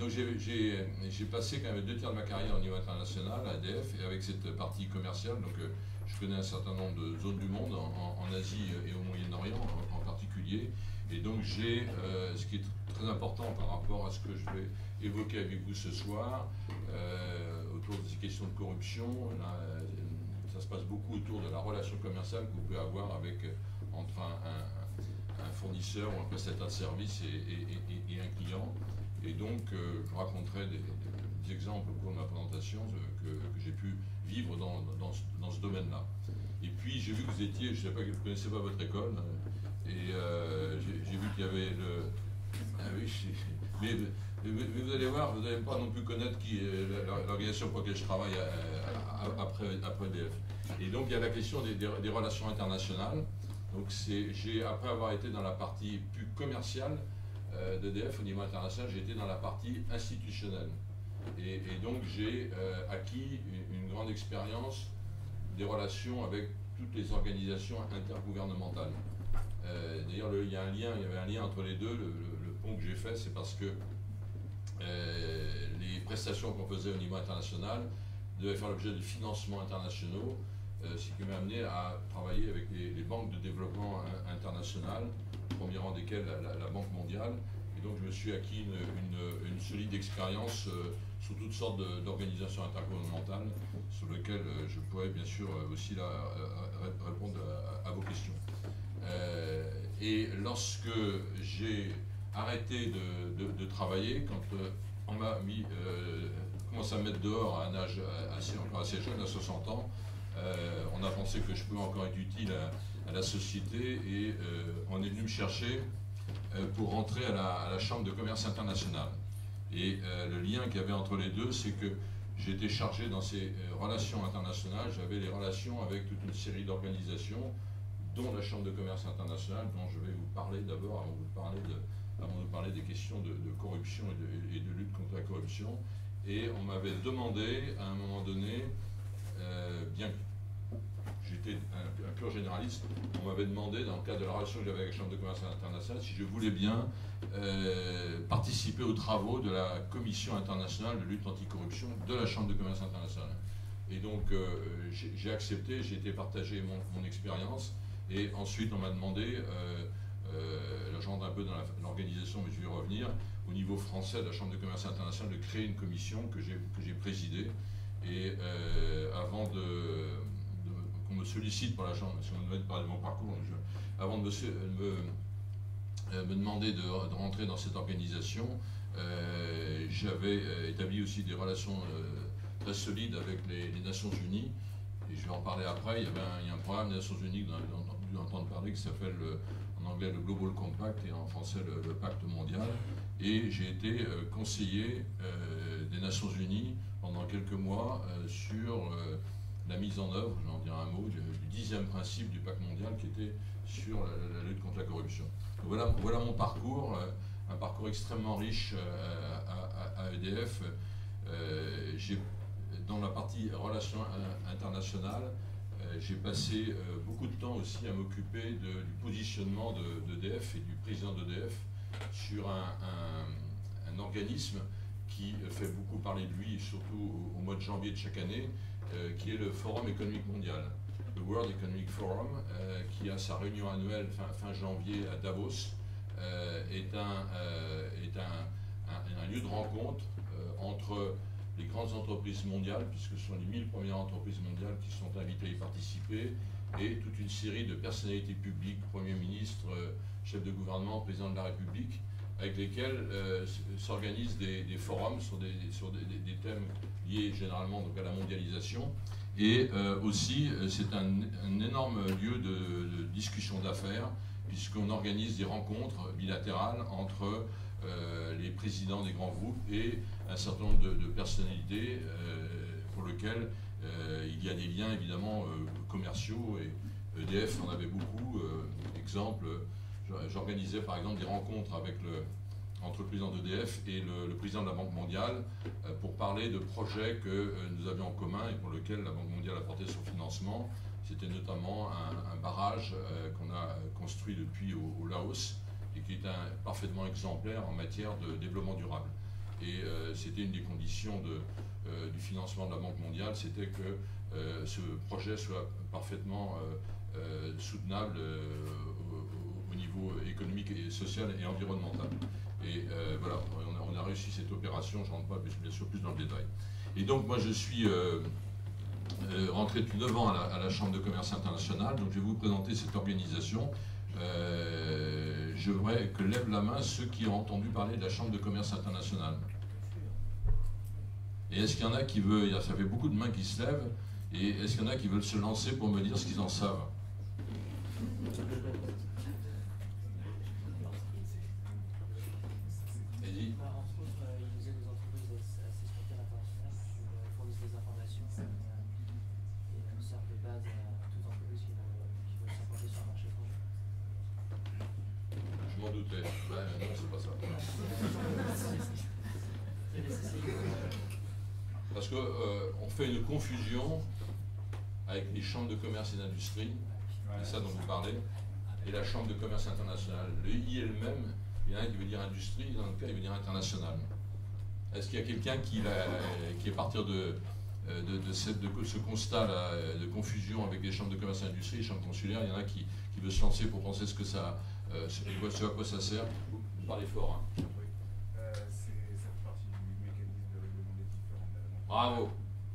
donc j'ai passé quand même 2 tiers de ma carrière au niveau international à EDF, et avec cette partie commerciale, donc je connais un certain nombre de zones du monde, en Asie et au Moyen-Orient en particulier. Et donc j'ai, ce qui est très important par rapport à ce que je vais évoquer avec vous ce soir, autour de ces questions de corruption, là, ça se passe beaucoup autour de la relation commerciale que vous pouvez avoir entre un fournisseur ou un prestataire de service et un client. Et donc je raconterai des exemples au cours de ma présentation que j'ai pu vivre dans ce domaine-là. Et puis j'ai vu que vous étiez, je ne sais pas que vous ne connaissez pas votre école, et j'ai vu qu'il y avait le... Ah oui, mais vous allez voir, vous n'allez pas non plus connaître qui l'organisation pour laquelle je travaille après EDF. Et donc il y a la question des relations internationales. Donc après avoir été dans la partie plus commerciale d'EDF au niveau international, j'ai été dans la partie institutionnelle. Et donc j'ai acquis une grande expérience des relations avec toutes les organisations intergouvernementales. D'ailleurs, il y avait un lien entre les deux. Le pont que j'ai fait, c'est parce que les prestations qu'on faisait au niveau international devaient faire l'objet de financements internationaux, ce qui m'a amené à travailler avec les banques de développement international, au premier rang desquelles la Banque mondiale. Et donc je me suis acquis une solide expérience sur toutes sortes d'organisations intergouvernementales, sur lesquelles je pourrais bien sûr aussi répondre à vos questions. Et lorsque j'ai arrêté de travailler, quand on m'a commencé à me mettre dehors à un âge encore assez jeune, à 60 ans, on a pensé que je pouvais encore être utile à la société, et on est venu me chercher pour rentrer à la Chambre de commerce internationale. Et le lien qu'il y avait entre les deux, c'est que j'étais chargé dans ces relations internationales, j'avais les relations avec toute une série d'organisations, dont la Chambre de commerce internationale, dont je vais vous parler d'abord, avant de parler des questions de corruption et de lutte contre la corruption. Et on m'avait demandé, à un moment donné, bien que j'étais un pur généraliste, on m'avait demandé, dans le cadre de la relation que j'avais avec la Chambre de commerce internationale, si je voulais bien participer aux travaux de la Commission internationale de lutte anticorruption de la Chambre de commerce internationale. Et donc j'ai accepté, j'ai été partager mon expérience, et ensuite on m'a demandé, là je rentre un peu dans l'organisation mais je vais y revenir, au niveau français de la Chambre de commerce internationale, de créer une commission que j'ai présidée. Et avant qu'on me sollicite par la Chambre, si on me demande de parler de mon parcours, avant de me demander de rentrer dans cette organisation, j'avais établi aussi des relations très solides avec les Nations Unies, et je vais en parler après. Il y a un programme des Nations Unies que vous avez dû entendre parler, qui s'appelle en anglais le Global Compact et en français le Pacte mondial, et j'ai été conseiller des Nations Unies pendant quelques mois sur la mise en œuvre, j'en dirai un mot, du 10e principe du pacte mondial, qui était sur la lutte contre la corruption. Donc voilà mon parcours, un parcours extrêmement riche à EDF. Dans la partie relations internationales, j'ai passé beaucoup de temps aussi à m'occuper du positionnement d'EDF et du président d'EDF sur un organisme qui fait beaucoup parler de lui, surtout au mois de janvier de chaque année, qui est le Forum économique mondial, le World Economic Forum, qui a sa réunion annuelle fin janvier à Davos, est un lieu de rencontre entre les grandes entreprises mondiales, puisque ce sont les 1000 premières entreprises mondiales qui sont invitées à y participer, et toute une série de personnalités publiques, Premier ministre, chef de gouvernement, président de la République, avec lesquels s'organisent des forums sur des thèmes liés généralement donc à la mondialisation. Et aussi, c'est un énorme lieu de discussion d'affaires, puisqu'on organise des rencontres bilatérales entre les présidents des grands groupes et un certain nombre de personnalités pour lesquelles il y a des liens évidemment commerciaux, et EDF en avait beaucoup. Exemple, j'organisais par exemple des rencontres entre le président d'EDF et le président de la Banque mondiale pour parler de projets que nous avions en commun et pour lesquels la Banque mondiale apportait son financement. C'était notamment un barrage qu'on a construit depuis au Laos, et qui est parfaitement exemplaire en matière de développement durable. Et c'était une des conditions du financement de la Banque mondiale, c'était que ce projet soit parfaitement soutenable au niveau économique, et social et environnemental. Et voilà, on a réussi cette opération, je ne rentre pas bien sûr plus dans le détail. Et donc moi je suis rentré depuis 9 ans à la Chambre de commerce internationale, donc je vais vous présenter cette organisation. Je voudrais que lèvent la main ceux qui ont entendu parler de la Chambre de commerce internationale. Et est-ce qu'il y en a qui veulent, ça fait beaucoup de mains qui se lèvent, et est-ce qu'il y en a qui veulent se lancer pour me dire ce qu'ils en savent? Vas-y. Entre autres, ils aident les entreprises à s'exporter à l'international, ils fournissent des informations et servent de base à toute entreprise qui veut s'importer sur le marché étranger. Je m'en doutais. Non, c'est pas ça. Parce qu'on fait une confusion avec les chambres de commerce et d'industrie, c'est ça dont vous parlez, et la chambre de commerce internationale. Le I elle-même, il y en a un qui veut dire industrie, dans le cas il veut dire international. Est-ce qu'il y a quelqu'un qui est partir de ce constat de confusion avec les chambres de commerce et d'industrie, les chambres consulaires, il y en a qui veut se lancer pour penser ce à quoi ça sert? Vous parlez fort. Hein. Ça fait partie du mécanisme de règlement des différends de la demande. Bravo.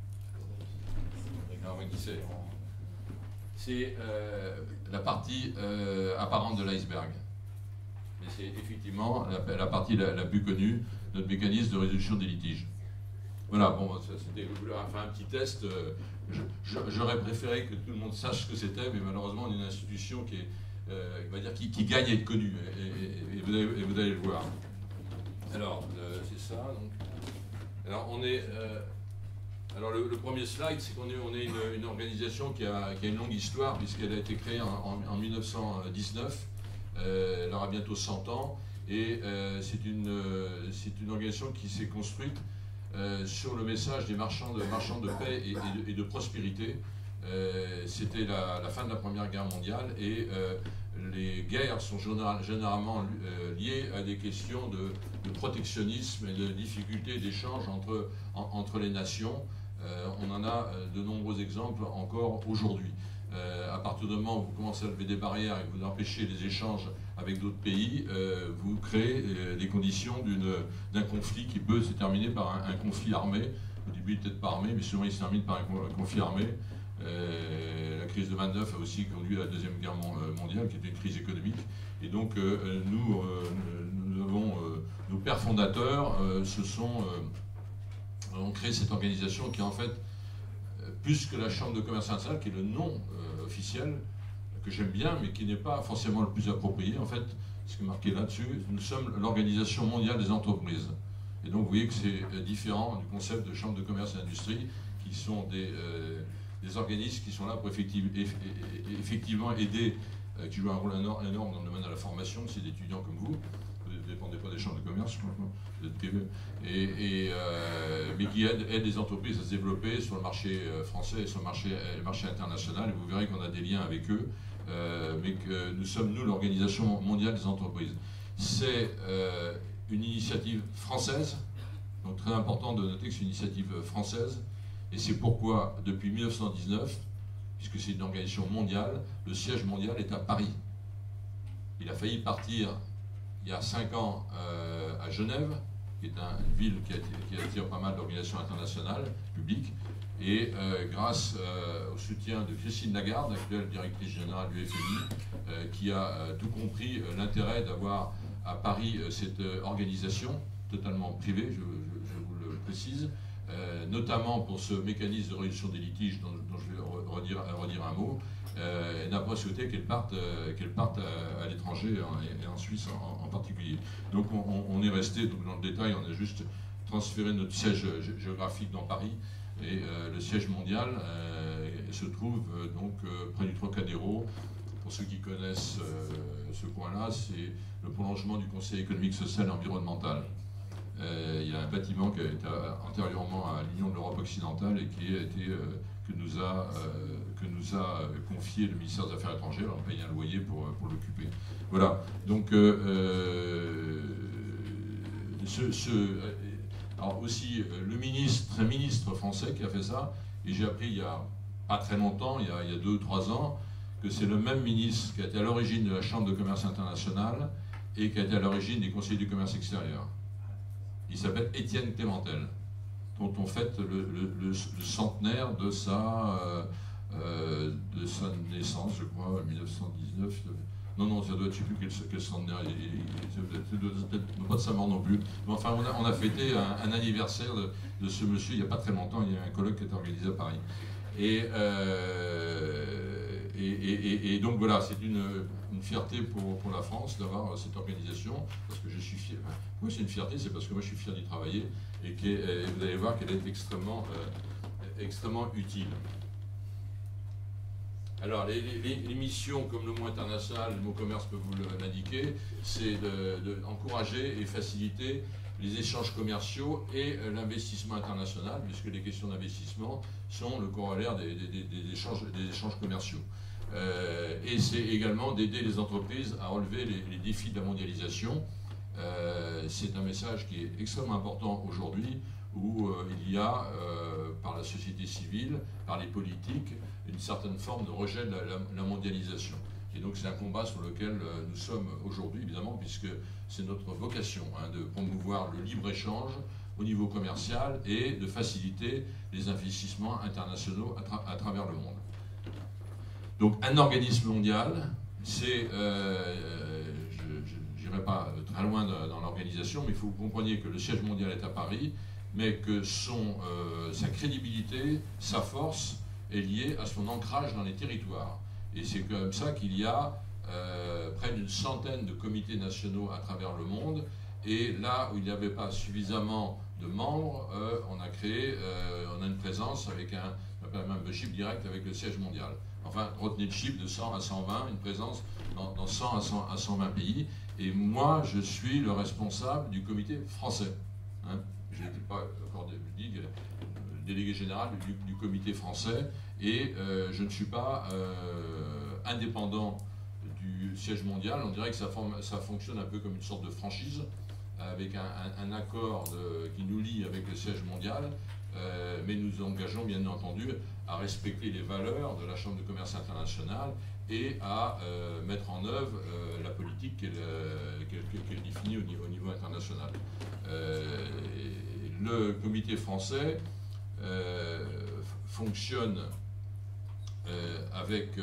C'est la partie apparente de l'iceberg. Mais c'est effectivement la partie la plus connue, notre mécanisme de résolution des litiges. Voilà, bon, c'était un petit test. J'aurais préféré que tout le monde sache ce que c'était, mais malheureusement, on est une institution qui gagne à être connue, et vous allez le voir. Alors, c'est ça. Donc. Alors, on est... Alors le premier slide, c'est qu'on est une organisation qui a une longue histoire, puisqu'elle a été créée en 1919, elle aura bientôt 100 ans, et c'est une organisation qui s'est construite sur le message des marchands de paix et de prospérité. C'était la fin de la Première Guerre mondiale, et les guerres sont généralement liées à des questions de protectionnisme et de difficultés d'échange entre les nations. On en a de nombreux exemples encore aujourd'hui. À partir du moment où vous commencez à lever des barrières et que vous empêchez les échanges avec d'autres pays, vous créez les conditions d'un conflit qui peut se terminer par un conflit armé. Au début, peut-être pas armé, mais souvent il se termine par un conflit armé. La crise de 29 a aussi conduit à la Deuxième Guerre mondiale, qui était une crise économique. Et donc, nous avons nos pères fondateurs ont créé cette organisation qui est en fait, plus que la Chambre de commerce internationale, qui est le nom officiel, que j'aime bien, mais qui n'est pas forcément le plus approprié. En fait, ce qui est marqué là-dessus, nous sommes l'Organisation mondiale des entreprises. Et donc, vous voyez que c'est différent du concept de Chambre de commerce et d'industrie, qui sont des organismes qui sont là pour effectivement aider, qui jouent un rôle énorme dans le domaine de la formation, c'est d'étudiants comme vous. Vous ne dépendez pas des chambres de commerce, vous êtes privés, mais qui aident les entreprises à se développer sur le marché français et sur le marché international. Et vous verrez qu'on a des liens avec eux, mais que nous sommes, l'Organisation mondiale des entreprises. C'est une initiative française, donc très important de noter que c'est une initiative française, et c'est pourquoi, depuis 1919, puisque c'est une organisation mondiale, le siège mondial est à Paris. Il a failli partir il y a 5 ans à Genève, qui est une ville qui attire pas mal d'organisations internationales, publiques, et grâce au soutien de Christine Lagarde, actuelle directrice générale du FMI, qui a tout compris l'intérêt d'avoir à Paris cette organisation totalement privée, je vous le précise, notamment pour ce mécanisme de résolution des litiges dont je vais redire un mot. Elle n'a pas souhaité qu'elle parte à l'étranger et en Suisse en particulier. Donc on est resté, donc dans le détail, on a juste transféré notre siège géographique dans Paris, et le siège mondial se trouve donc près du Trocadéro. Pour ceux qui connaissent ce coin-là, c'est le prolongement du Conseil économique, social et environnemental. Il y a un bâtiment qui a été antérieurement à l'Union de l'Europe occidentale et que nous a confié le ministère des Affaires étrangères. On paye un loyer pour l'occuper. Voilà. Donc, Alors aussi un ministre français qui a fait ça, et j'ai appris il y a pas très longtemps, il y a 2 ou 3 ans, que c'est le même ministre qui a été à l'origine de la Chambre de commerce internationale et qui a été à l'origine des conseillers du commerce extérieur. Il s'appelle Étienne Clémentel, dont on fête le centenaire de sa naissance, je crois, 1919. Non, ça doit être, je ne sais plus quel centenaire, ça doit être pas de sa mort non plus. Mais enfin, on a fêté un anniversaire de ce monsieur il n'y a pas très longtemps. Il y a eu un colloque qui a été organisé à Paris. Et donc voilà, c'est une fierté pour la France d'avoir cette organisation, parce que je suis fier. Pourquoi c'est une fierté? C'est parce que moi je suis fier d'y travailler, et vous allez voir qu'elle est extrêmement utile. Alors, les missions comme le mot international, le mot commerce peut vous l'indiquer, c'est d'encourager et faciliter les échanges commerciaux et l'investissement international, puisque les questions d'investissement sont le corollaire des échanges commerciaux. Et c'est également d'aider les entreprises à relever les défis de la mondialisation. C'est un message qui est extrêmement important aujourd'hui, où il y a, par la société civile, par les politiques, une certaine forme de rejet de la mondialisation. Et donc c'est un combat sur lequel nous sommes aujourd'hui, évidemment, puisque c'est notre vocation de promouvoir le libre-échange au niveau commercial et de faciliter les investissements internationaux à travers le monde. Donc un organisme mondial, c'est, je n'irai pas très loin dans l'organisation, mais il faut que vous compreniez que le siège mondial est à Paris, mais que sa crédibilité, sa force est liée à son ancrage dans les territoires. Et c'est comme ça qu'il y a près d'une centaine de comités nationaux à travers le monde. Et là où il n'y avait pas suffisamment de membres, on a une présence avec un membership direct avec le siège mondial. Enfin, retenez le chiffre de 100 à 120, une présence dans 100 à 120 pays. Et moi, je suis le responsable du comité français. Je n'étais pas encore délégué général du comité français, et je ne suis pas indépendant du siège mondial. On dirait que ça fonctionne un peu comme une sorte de franchise, avec un accord qui nous lie avec le siège mondial, mais nous engageons bien entendu à respecter les valeurs de la Chambre de commerce internationale et à mettre en œuvre la politique qu'elle définit au niveau international. Le comité français fonctionne avec...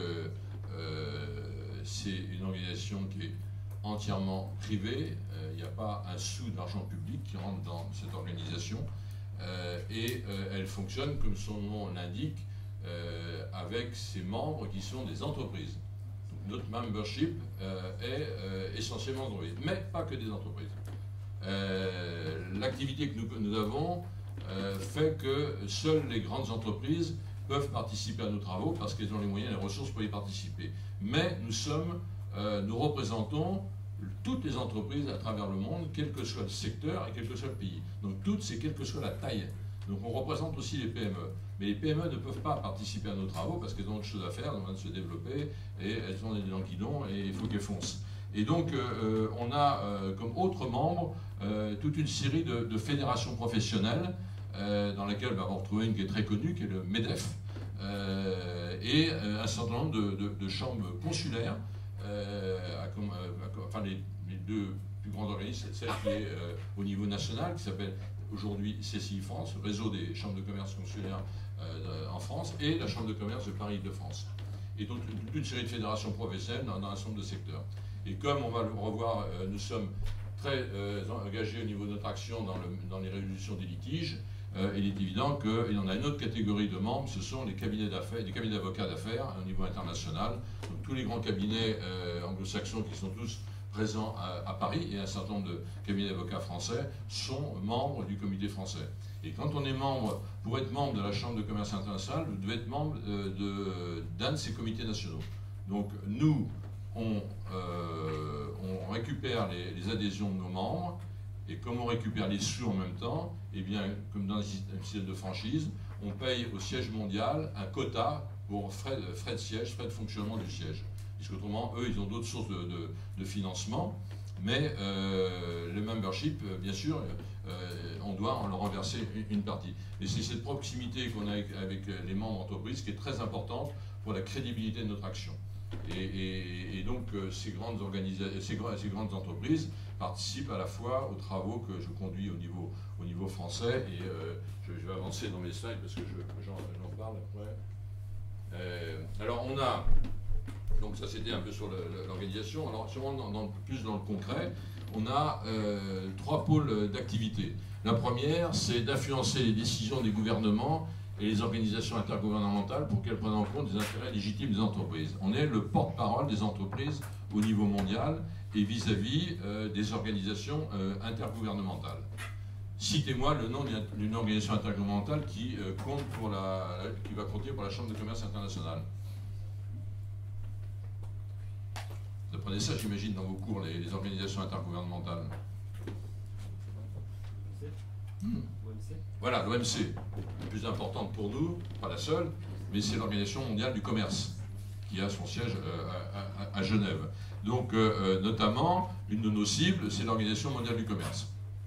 c'est une organisation qui est entièrement privée. Il n'y a pas un sou d'argent public qui rentre dans cette organisation. Et elle fonctionne, comme son nom l'indique, avec ses membres qui sont des entreprises. Donc, notre membership est essentiellement d'entreprises, mais pas que des entreprises. L'activité que nous avons fait que seules les grandes entreprises peuvent participer à nos travaux parce qu'elles ont les moyens et les ressources pour y participer. Mais nous représentons toutes les entreprises à travers le monde, quel que soit le secteur et quel que soit le pays. Donc toutes, c'est quelle que soit la taille. Donc on représente aussi les PME. Mais les PME ne peuvent pas participer à nos travaux parce qu'elles ont autre chose à faire, elles ont besoin de se développer, et elles ont des dents qui guidon, et il faut qu'elles foncent. Et donc on a comme autres membres toute une série de fédérations professionnelles dans lesquelles on va retrouver une qui est très connue, qui est le MEDEF, et un certain nombre de chambres consulaires, enfin les deux plus grands organismes, celle qui est au niveau national, qui s'appelle aujourd'hui CCI France, le réseau des chambres de commerce consulaires en France, et la chambre de commerce de Paris-Île-de-France. Et donc toute une série de fédérations professionnelles dans un certain nombre de secteurs. Et comme on va le revoir, nous sommes très engagés au niveau de notre action dans les résolutions des litiges. Il est évident qu'il y en a une autre catégorie de membres, ce sont les cabinets d'affaires, des cabinets d'avocats d'affaires au niveau international. Donc tous les grands cabinets anglo-saxons qui sont tous présents à Paris, et un certain nombre de cabinets d'avocats français sont membres du comité français. Et quand on est membre, pour être membre de la Chambre de commerce internationale, vous devez être membre d'un de ces comités nationaux. Donc nous, on récupère les adhésions de nos membres, et comme on récupère les sous en même temps, eh bien, comme dans un système de franchise, on paye au siège mondial un quota pour frais de siège, frais de fonctionnement du siège. Puisqu'autrement, eux, ils ont d'autres sources de financement, mais le membership, bien sûr, on doit en leur reverser une partie. Et c'est cette proximité qu'on a avec les membres d'entreprise qui est très importante pour la crédibilité de notre action. Et donc ces grandes entreprises participent à la fois aux travaux que je conduis au niveau français, et je vais avancer dans mes slides parce que j'en parle après. Alors on a, donc ça c'était un peu sur l'organisation, alors sûrement plus dans le concret, on a 3 pôles d'activité. La première, c'est d'influencer les décisions des gouvernements et les organisations intergouvernementales pour qu'elles prennent en compte les intérêts légitimes des entreprises. On est le porte-parole des entreprises au niveau mondial et vis-à-vis des organisations intergouvernementales. Citez-moi le nom d'une organisation intergouvernementale qui va compter pour la Chambre de commerce internationale. Vous apprenez ça, j'imagine, dans vos cours, les organisations intergouvernementales. Voilà, l'OMC, la plus importante pour nous, pas la seule, mais c'est l'Organisation mondiale du commerce, qui a son siège à Genève. Donc, notamment, une de nos cibles, c'est l'Organisation mondiale du commerce.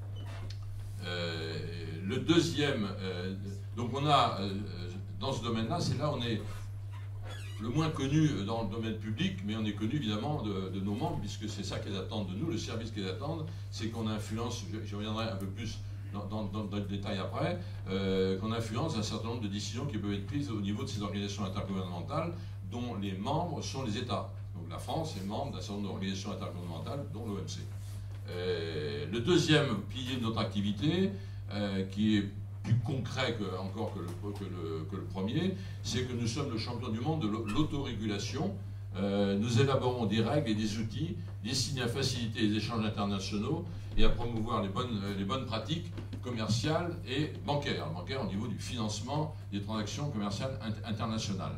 Le deuxième, donc on a, dans ce domaine-là, c'est là où on est le moins connu dans le domaine public, mais on est connu évidemment de nos membres, puisque c'est ça qu'ils attendent de nous, le service qu'ils attendent, c'est qu'on influence, j'y reviendrai un peu plus dans le détail après, qu'on influence un certain nombre de décisions qui peuvent être prises au niveau de ces organisations intergouvernementales, dont les membres sont les États. Donc la France est membre d'un certain nombre d'organisations intergouvernementales, dont l'OMC. Le deuxième pilier de notre activité, qui est plus concret encore que le premier, c'est que nous sommes le champion du monde de l'autorégulation. Nous élaborons des règles et des outils destinés à faciliter les échanges internationaux et à promouvoir les bonnes pratiques commerciales et bancaires au niveau du financement des transactions commerciales internationales.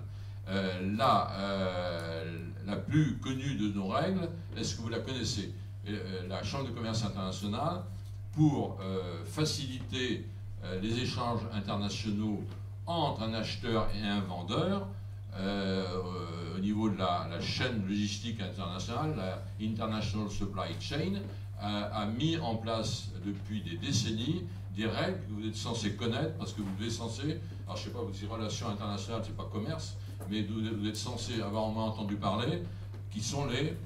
La plus connue de nos règles, est-ce que vous la connaissez? La Chambre de commerce internationale, pour faciliter les échanges internationaux entre un acheteur et un vendeur, au niveau de la chaîne logistique internationale, la International Supply Chain, a mis en place depuis des décennies des règles que vous êtes censé connaître, parce que vous êtes censé, alors je ne sais pas, vous dites relations internationales, c'est pas commerce, mais vous êtes censé avoir au moins entendu parler, qui sont les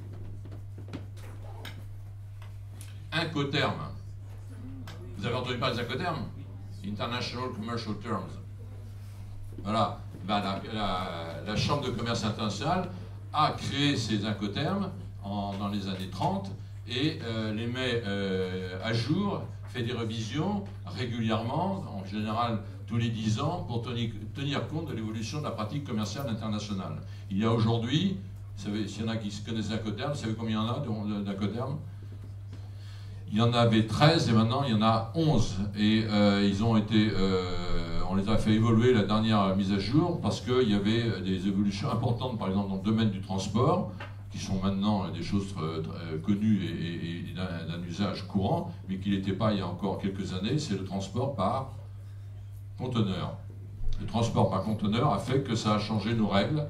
Incoterms. Vous avez entendu parler des Incoterms? International Commercial Terms. Voilà. Ben, la Chambre de commerce internationale a créé ces Incoterms dans les années 30 et les met à jour, fait des révisions régulièrement, en général tous les 10 ans, pour tenir compte de l'évolution de la pratique commerciale internationale. Il y a aujourd'hui, s'il y en a qui connaissent les Incoterms, vous savez combien il y en a d'Incoterms? Il y en avait 13 et maintenant il y en a 11. Et ils ont été, on les a fait évoluer la dernière mise à jour parce qu'il y avait des évolutions importantes, par exemple dans le domaine du transport, qui sont maintenant des choses connues et d'un usage courant, mais qui n'était pas il y a encore quelques années, c'est le transport par conteneur. Le transport par conteneur a fait que ça a changé nos règles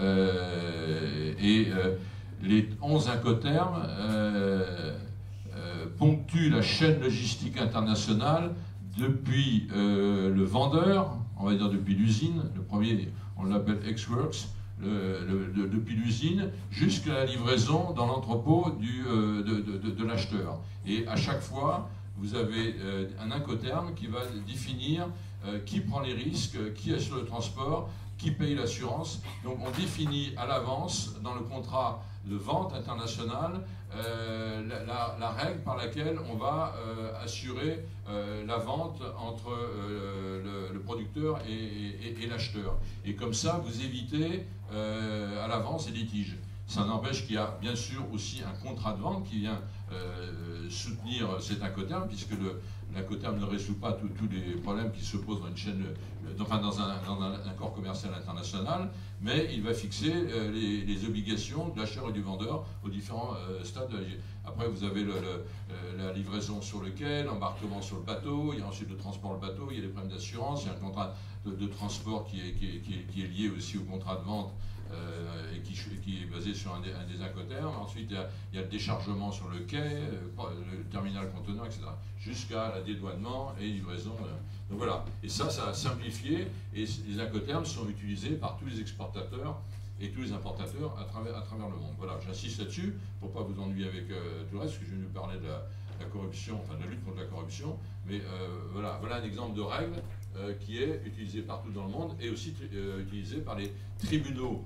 les 11 Incoterms ponctue la chaîne logistique internationale depuis le vendeur, on va dire depuis l'usine, le premier on l'appelle Ex-Works, depuis l'usine jusqu'à la livraison dans l'entrepôt de l'acheteur. Et à chaque fois, vous avez un Incoterm qui va définir qui prend les risques, qui assure le transport, qui paye l'assurance. Donc on définit à l'avance dans le contrat de vente internationale la règle par laquelle on va assurer la vente entre le producteur et l'acheteur. Et comme ça, vous évitez à l'avance les litiges. Ça n'empêche qu'il y a bien sûr aussi un contrat de vente qui vient soutenir cet Incoterm, puisque l'Incoterm ne résout pas tous les problèmes qui se posent dans une chaîne, enfin dans un accord commercial international, mais il va fixer les obligations de l'acheteur et du vendeur aux différents stades. Après, vous avez la livraison sur le quai, l'embarquement sur le bateau, il y a ensuite le transport le bateau, il y a les problèmes d'assurance, il y a un contrat de transport qui est lié aussi au contrat de vente et qui est basé sur un des incoterms. Ensuite, il y a le déchargement sur le quai, le terminal conteneur, etc. Jusqu'à la dédouanement et livraison. Donc voilà. Et ça a simplifié et les incoterms sont utilisés par tous les exportateurs et tous les importateurs à travers le monde. Voilà, j'insiste là-dessus pour ne pas vous ennuyer avec tout le reste, parce que je vais nous parler de la corruption, enfin de la lutte contre la corruption. Mais voilà un exemple de règle qui est utilisé partout dans le monde et aussi utilisé par les tribunaux,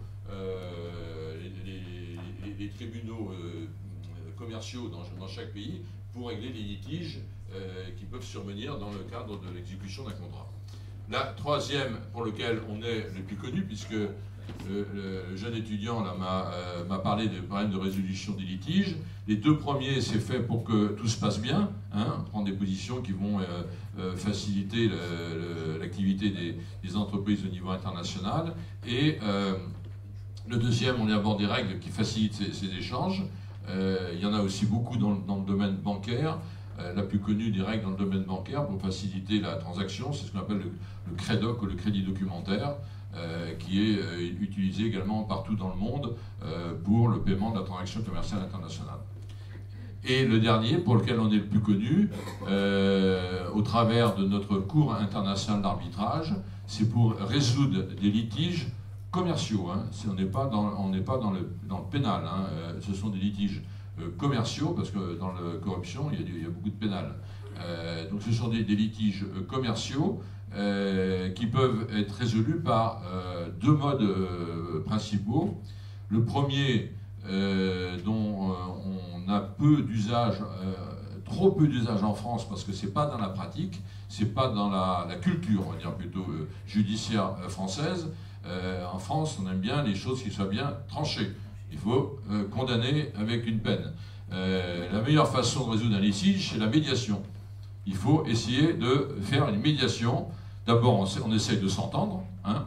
les tribunaux commerciaux dans chaque pays pour régler les litiges qui peuvent survenir dans le cadre de l'exécution d'un contrat. La troisième, pour lequel on est le plus connu, puisque le jeune étudiant m'a parlé des problèmes de résolution des litiges. Les deux premiers, c'est fait pour que tout se passe bien, prendre des positions qui vont faciliter l'activité des entreprises au niveau international. Et le deuxième, on y aborde des règles qui facilitent ces échanges. Il y en a aussi beaucoup dans le domaine bancaire. La plus connue des règles dans le domaine bancaire pour faciliter la transaction, c'est ce qu'on appelle le CREDOC ou le crédit documentaire, qui est utilisé également partout dans le monde pour le paiement de la transaction commerciale internationale. Et le dernier, pour lequel on est le plus connu, au travers de notre Cour internationale d'arbitrage, c'est pour résoudre des litiges commerciaux. On n'est pas dans le pénal, ce sont des litiges commerciaux, parce que dans la corruption, il y a beaucoup de pénal. Donc ce sont des litiges commerciaux qui peuvent être résolus par deux modes principaux. Le premier, dont on a peu d'usage, trop peu d'usage en France, parce que c'est pas dans la pratique, c'est pas dans la culture, on va dire plutôt judiciaire française. En France, on aime bien les choses qui soient bien tranchées. Il faut condamner avec une peine. La meilleure façon de résoudre un litige, c'est la médiation. Il faut essayer de faire une médiation. D'abord, on essaye de s'entendre.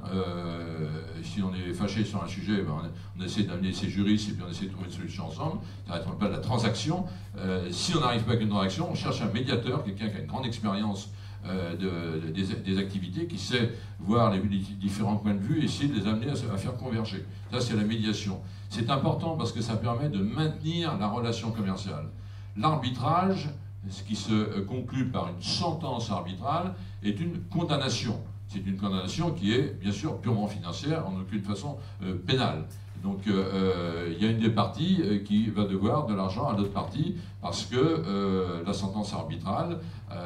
Si on est fâché sur un sujet, on essaie d'amener ses juristes et puis on essaie de trouver une solution ensemble. Ça ne pas de la transaction. Si on n'arrive pas avec une transaction, on cherche un médiateur, quelqu'un qui a une grande expérience des activités, qui sait voir les différents points de vue et essayer de les amener à faire converger. Ça, c'est la médiation. C'est important parce que ça permet de maintenir la relation commerciale. L'arbitrage, ce qui se conclut par une sentence arbitrale, est une condamnation. C'est une condamnation qui est, bien sûr, purement financière, en aucune façon pénale. Donc, il y a une des parties qui va devoir de l'argent à l'autre partie parce que la sentence arbitrale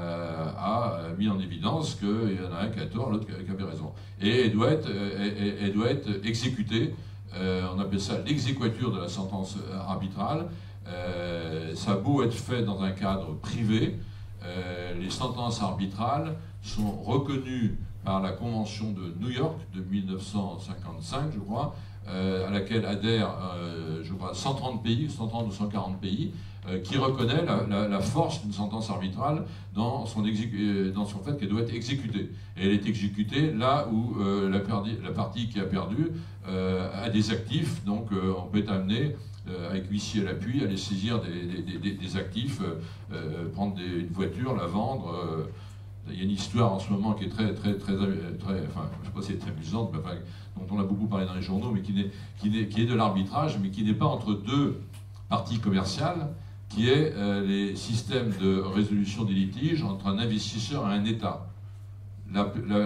a mis en évidence qu'il y en a un qui a tort, l'autre qui avait raison. Et elle doit être exécutée. On appelle ça l'exéquatur de la sentence arbitrale. Ça a beau être fait dans un cadre privé, les sentences arbitrales sont reconnues par la Convention de New York de 1955, je crois, à laquelle adhèrent, je crois, 130 pays, 130 ou 140 pays, qui reconnaît la force d'une sentence arbitrale dans son fait qu'elle doit être exécutée. Et elle est exécutée là où la partie qui a perdu a des actifs, donc on peut être amené avec huissier à l'appui, aller saisir des actifs, prendre une voiture, la vendre. Il y a une histoire en ce moment qui est très, enfin, je ne sais pas si elle est très amusante, mais enfin, dont on a beaucoup parlé dans les journaux, mais qui est de l'arbitrage, mais qui n'est pas entre deux parties commerciales, qui est les systèmes de résolution des litiges entre un investisseur et un État. La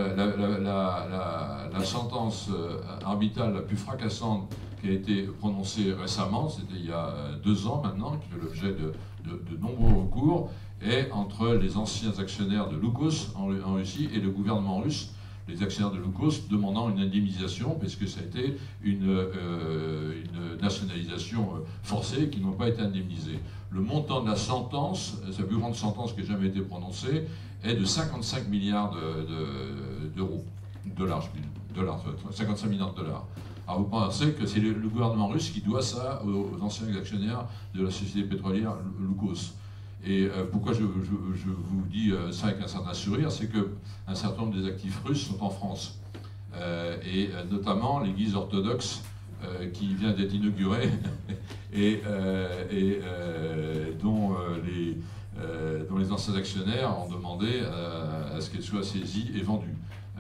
sentence arbitrale la plus fracassante qui a été prononcée récemment, c'était il y a 2 ans maintenant, qui fait l'objet de nombreux recours, est entre les anciens actionnaires de Loukos en Russie et le gouvernement russe, les actionnaires de Loukos demandant une indemnisation parce que ça a été une nationalisation forcée qui n'ont pas été indemnisés. Le montant de la sentence, sa plus grande sentence qui ait jamais été prononcée, est de 55 milliards d'euros, 55 milliards de dollars. Alors vous pensez que c'est le gouvernement russe qui doit ça aux anciens actionnaires de la société pétrolière Loukos. Et pourquoi je vous dis ça avec un certain sourire, c'est qu'un certain nombre des actifs russes sont en France. Et notamment l'Église orthodoxe qui vient d'être inaugurée et dont les anciens actionnaires ont demandé à ce qu'elle soit saisie et vendue.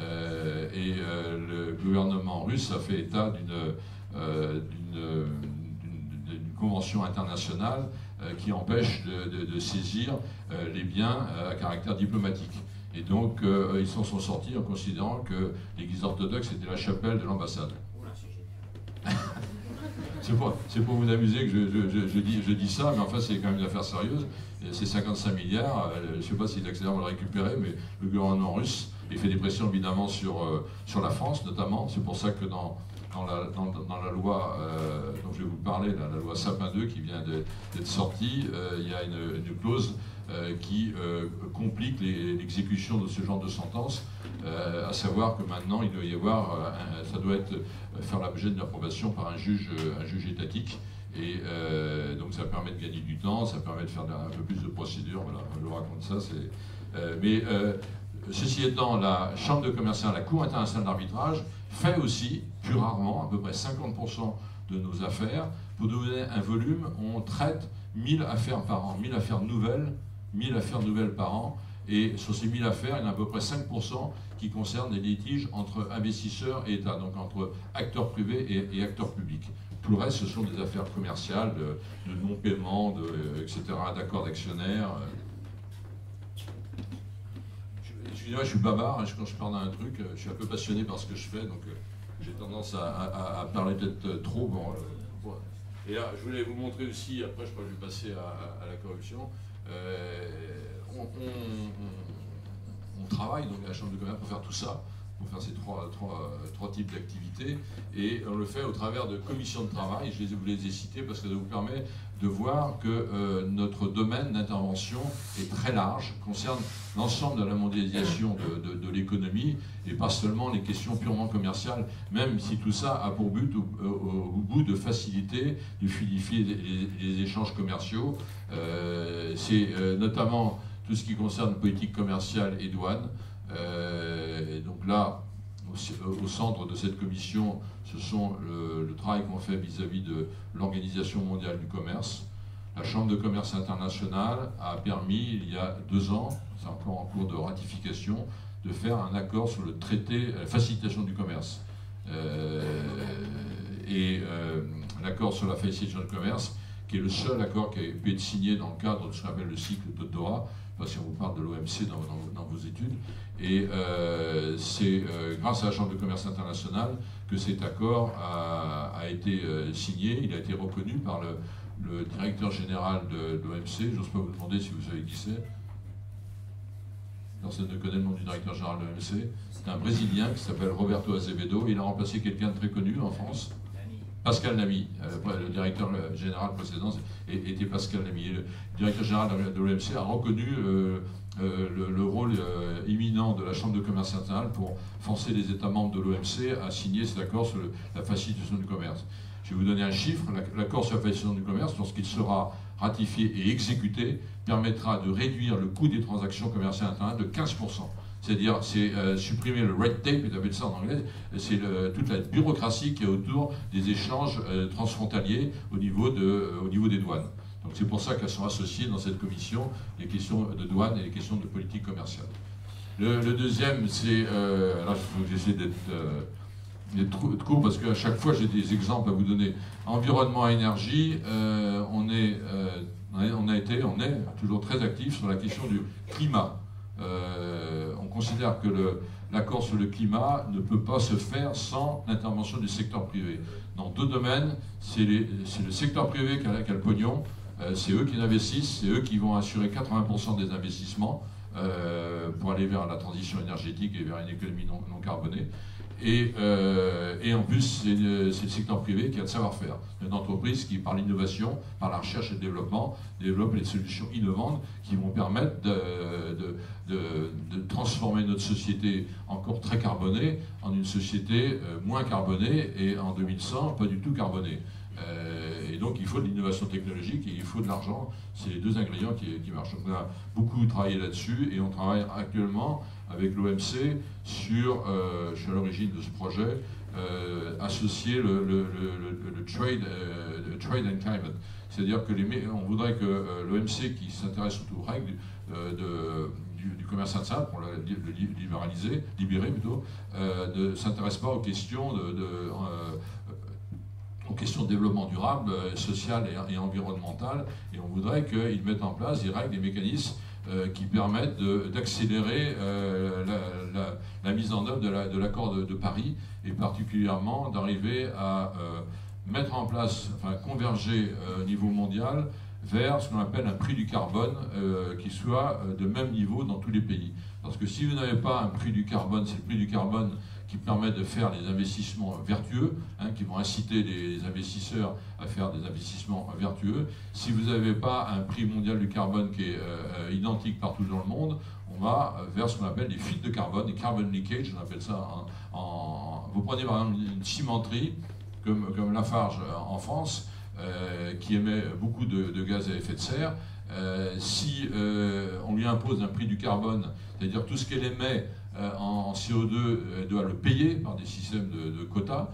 Le gouvernement russe a fait état d'une convention internationale qui empêche de saisir les biens à caractère diplomatique. Et donc, ils s'en sont sortis en considérant que l'Église orthodoxe était la chapelle de l'ambassade. C'est pour vous amuser que je dis ça, mais enfin, c'est quand même une affaire sérieuse. C'est 55 milliards, je ne sais pas si l'actionnaire va le récupérer, mais le gouvernement russe il fait des pressions évidemment sur la France notamment. C'est pour ça que dans la loi dont je vais vous parler, la loi Sapin 2 qui vient d'être sortie, il y a une clause qui complique l'exécution de ce genre de sentence, à savoir que maintenant il doit y avoir, ça doit faire l'objet d'une approbation par un juge étatique. Et donc ça permet de gagner du temps, ça permet de faire un peu plus de procédures. Voilà, je vous raconte ça. Ceci étant, la Chambre de commerce, la Cour internationale d'arbitrage fait aussi, plus rarement, à peu près 50% de nos affaires. Pour donner un volume, on traite 1000 affaires par an, 1000 affaires nouvelles par an. Et sur ces 1000 affaires, il y en a à peu près 5% qui concernent des litiges entre investisseurs et États, donc entre acteurs privés et acteurs publics. Tout le reste, ce sont des affaires commerciales, de non-paiement, etc., d'accords d'actionnaires. Excusez-moi, je suis bavard, hein, quand je parle d'un truc, je suis un peu passionné par ce que je fais, donc j'ai tendance à parler peut-être trop. Bon, et là, je voulais vous montrer aussi, après je crois que je vais passer à la corruption. On travaille donc à la Chambre de commerce pour faire tout ça, pour faire ces trois types d'activités, et on le fait au travers de commissions de travail. Je vous les ai citées parce que ça vous permet de voir que notre domaine d'intervention est très large, concerne l'ensemble de la mondialisation de l'économie et pas seulement les questions purement commerciales, même si tout ça a pour but au bout de faciliter, de fluidifier les échanges commerciaux. C'est notamment tout ce qui concerne politique commerciale et douane. Donc là, au centre de cette commission, ce sont le travail qu'on fait vis-à-vis de l'Organisation mondiale du commerce. La Chambre de commerce internationale a permis, il y a 2 ans, c'est encore en cours de ratification, de faire un accord sur le traité, la facilitation du commerce. L'accord sur la facilitation du commerce, qui est le seul accord qui a pu être signé dans le cadre de ce qu'on appelle le cycle de Doha, si on vous parle de l'OMC dans vos études. Et c'est grâce à la Chambre de commerce internationale que cet accord a été signé. Il a été reconnu par le directeur général de l'OMC. J'ose pas vous demander si vous savez qui c'est. Personne ne connaît le nom du directeur général de l'OMC. C'est un Brésilien qui s'appelle Roberto Azevedo. Il a remplacé quelqu'un de très connu en France. Pascal Lamy, le directeur général précédent était Pascal Lamy. Le directeur général de l'OMC a reconnu le rôle imminent de la Chambre de commerce internationale pour forcer les États membres de l'OMC à signer cet accord sur la facilitation du commerce. Je vais vous donner un chiffre. L'accord sur la facilitation du commerce, lorsqu'il sera ratifié et exécuté, permettra de réduire le coût des transactions commerciales internationales de 15%. C'est-à-dire, c'est supprimer le red tape, ils appellent ça en anglais, c'est toute la bureaucratie qui est autour des échanges transfrontaliers au niveau des douanes. Donc c'est pour ça qu'elles sont associées dans cette commission les questions de douane et les questions de politique commerciale. Le deuxième, c'est, là il faut que j'essaie d'être court parce qu'à chaque fois j'ai des exemples à vous donner. Environnement et énergie, on est toujours très actif sur la question du climat. On considère que l'accord sur le climat ne peut pas se faire sans l'intervention du secteur privé. Dans 2 domaines, c'est le secteur privé qui a le pognon, c'est eux qui investissent, c'est eux qui vont assurer 80% des investissements pour aller vers la transition énergétique et vers une économie non carbonée. Et en plus, c'est le secteur privé qui a le savoir-faire. Une entreprise qui, par l'innovation, par la recherche et le développement, développe des solutions innovantes qui vont permettre de transformer notre société encore très carbonée en une société moins carbonée et en 2100 pas du tout carbonée. Et donc il faut de l'innovation technologique et il faut de l'argent. C'est les 2 ingrédients qui marchent. Donc, on a beaucoup travaillé là-dessus et on travaille actuellement avec l'OMC sur, je suis à l'origine de ce projet, associer le trade and climate. C'est-à-dire que on voudrait que l'OMC, qui s'intéresse surtout aux règles du commerce international, pour le libérer plutôt, ne s'intéresse pas aux questions aux questions de développement durable, social et environnemental, et on voudrait qu'ils mettent en place des règles, des mécanismes qui permettent d'accélérer la mise en œuvre de l'accord de Paris, et particulièrement d'arriver à mettre en place, enfin converger au niveau mondial vers ce qu'on appelle un prix du carbone qui soit de même niveau dans tous les pays. Parce que si vous n'avez pas un prix du carbone, c'est le prix du carbone qui permet de faire des investissements vertueux, qui vont inciter les investisseurs à faire des investissements vertueux. Si vous n'avez pas un prix mondial du carbone qui est identique partout dans le monde, on va vers ce qu'on appelle des fuites de carbone, des carbon leakage, on appelle ça Vous prenez par exemple une cimenterie, comme Lafarge en France, qui émet beaucoup de gaz à effet de serre. Si on lui impose un prix du carbone, c'est-à-dire tout ce qu'elle émet en CO2, elle doit le payer par des systèmes de quotas.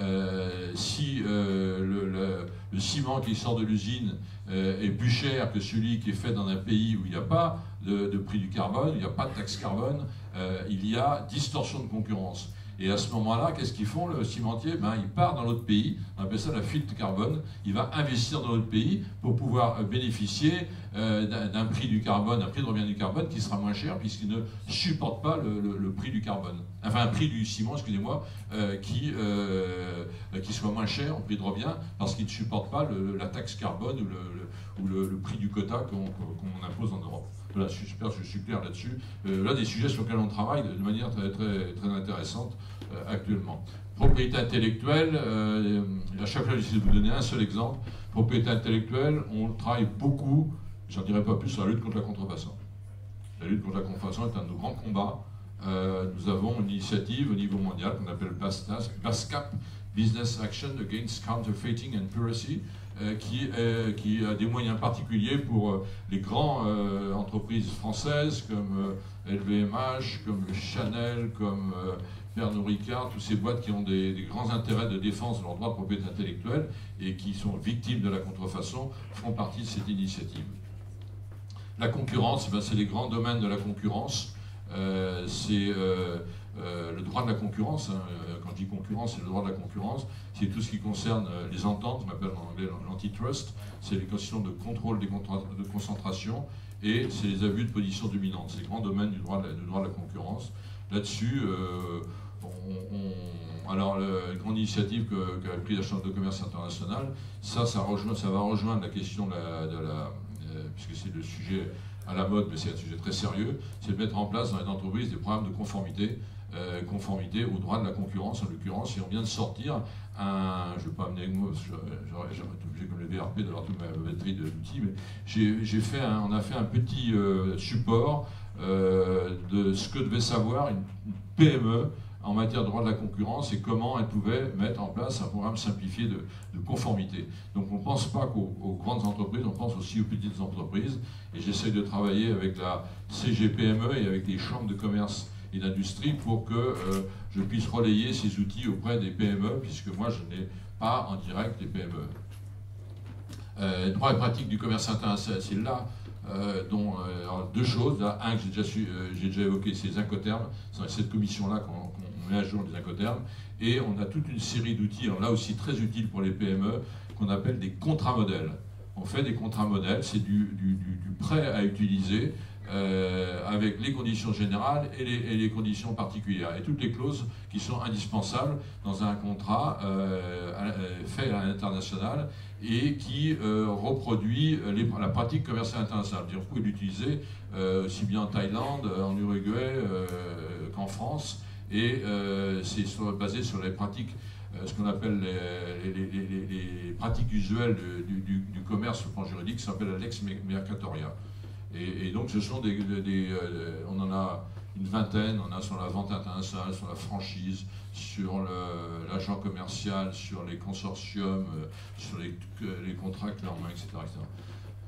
Si le ciment qui sort de l'usine est plus cher que celui qui est fait dans un pays où il n'y a pas de prix du carbone, il n'y a pas de taxe carbone, il y a distorsion de concurrence. Et à ce moment-là, qu'est-ce qu'ils font, le cimentier? Il part dans l'autre pays, on appelle ça la fuite de carbone, il va investir dans l'autre pays pour pouvoir bénéficier d'un prix du carbone, un prix de revient du carbone qui sera moins cher puisqu'il ne supporte pas le prix du carbone. Enfin, un prix du ciment, excusez-moi, qui soit moins cher en prix de revient parce qu'il ne supporte pas la taxe carbone ou le prix du quota qu'on impose en Europe. Voilà, j'espère que je suis clair là-dessus. Là, des sujets sur lesquels on travaille de manière très, très, très intéressante actuellement. Propriété intellectuelle, à chaque fois, j'essaie de vous donner un seul exemple. Propriété intellectuelle, on travaille beaucoup, j'en dirai pas plus, sur la lutte contre la contrefaçon. La lutte contre la contrefaçon est un de nos grands combats. Nous avons une initiative au niveau mondial qu'on appelle BASCAP, Business Action Against Counterfeiting and Piracy, qui a des moyens particuliers pour les grandes entreprises françaises comme LVMH, comme Chanel, comme Pernod Ricard, toutes ces boîtes qui ont des grands intérêts de défense de leurs droits de propriété intellectuelle et qui sont victimes de la contrefaçon, font partie de cette initiative. La concurrence, c'est les grands domaines de la concurrence. C'est le droit de la concurrence, quand je dis concurrence, c'est le droit de la concurrence, c'est tout ce qui concerne les ententes, on appelle en anglais l'antitrust, c'est les questions de contrôle de concentration, et c'est les abus de position dominante. C'est les grands domaines du droit de la concurrence. Là-dessus, alors la grande initiative qu'a prise la Chambre de commerce internationale, ça va rejoindre la question puisque c'est le sujet à la mode, mais c'est un sujet très sérieux, c'est de mettre en place dans les entreprises des programmes de conformité au droit de la concurrence en l'occurrence, et on vient de sortir je ne vais pas amener avec moi, parce que j'aurais été obligé comme les VRP d'avoir toute ma batterie d'outils, mais on a fait un petit support de ce que devait savoir une PME en matière de droit de la concurrence et comment elle pouvait mettre en place un programme simplifié de conformité. Donc on ne pense pas qu'aux grandes entreprises, on pense aussi aux petites entreprises, et j'essaie de travailler avec la CGPME et avec les chambres de commerce et d'industrie pour que je puisse relayer ces outils auprès des PME, puisque moi je n'ai pas en direct des PME. Droit et pratique du commerce international, c'est là dont deux choses. Là, un que j'ai déjà évoqué, c'est les incoterms. C'est cette commission-là qu'on met à jour les incoterms. Et on a toute une série d'outils, là aussi très utiles pour les PME, qu'on appelle des contrats-modèles. On fait des contrats-modèles, c'est du prêt à utiliser avec les conditions générales et les conditions particulières. Et toutes les clauses qui sont indispensables dans un contrat fait à l'international et qui reproduit la pratique commerciale internationale. Vous pouvez l'utiliser aussi bien en Thaïlande, en Uruguay qu'en France, et c'est basé sur les pratiques, ce qu'on appelle les pratiques usuelles du commerce au plan juridique, ça s'appelle la lex mercatoria. Et donc ce sont on en a une vingtaine, on a sur la vente internationale, sur la franchise, sur l'agent commercial, sur les consortiums, sur les contrats clés en main, etc., etc.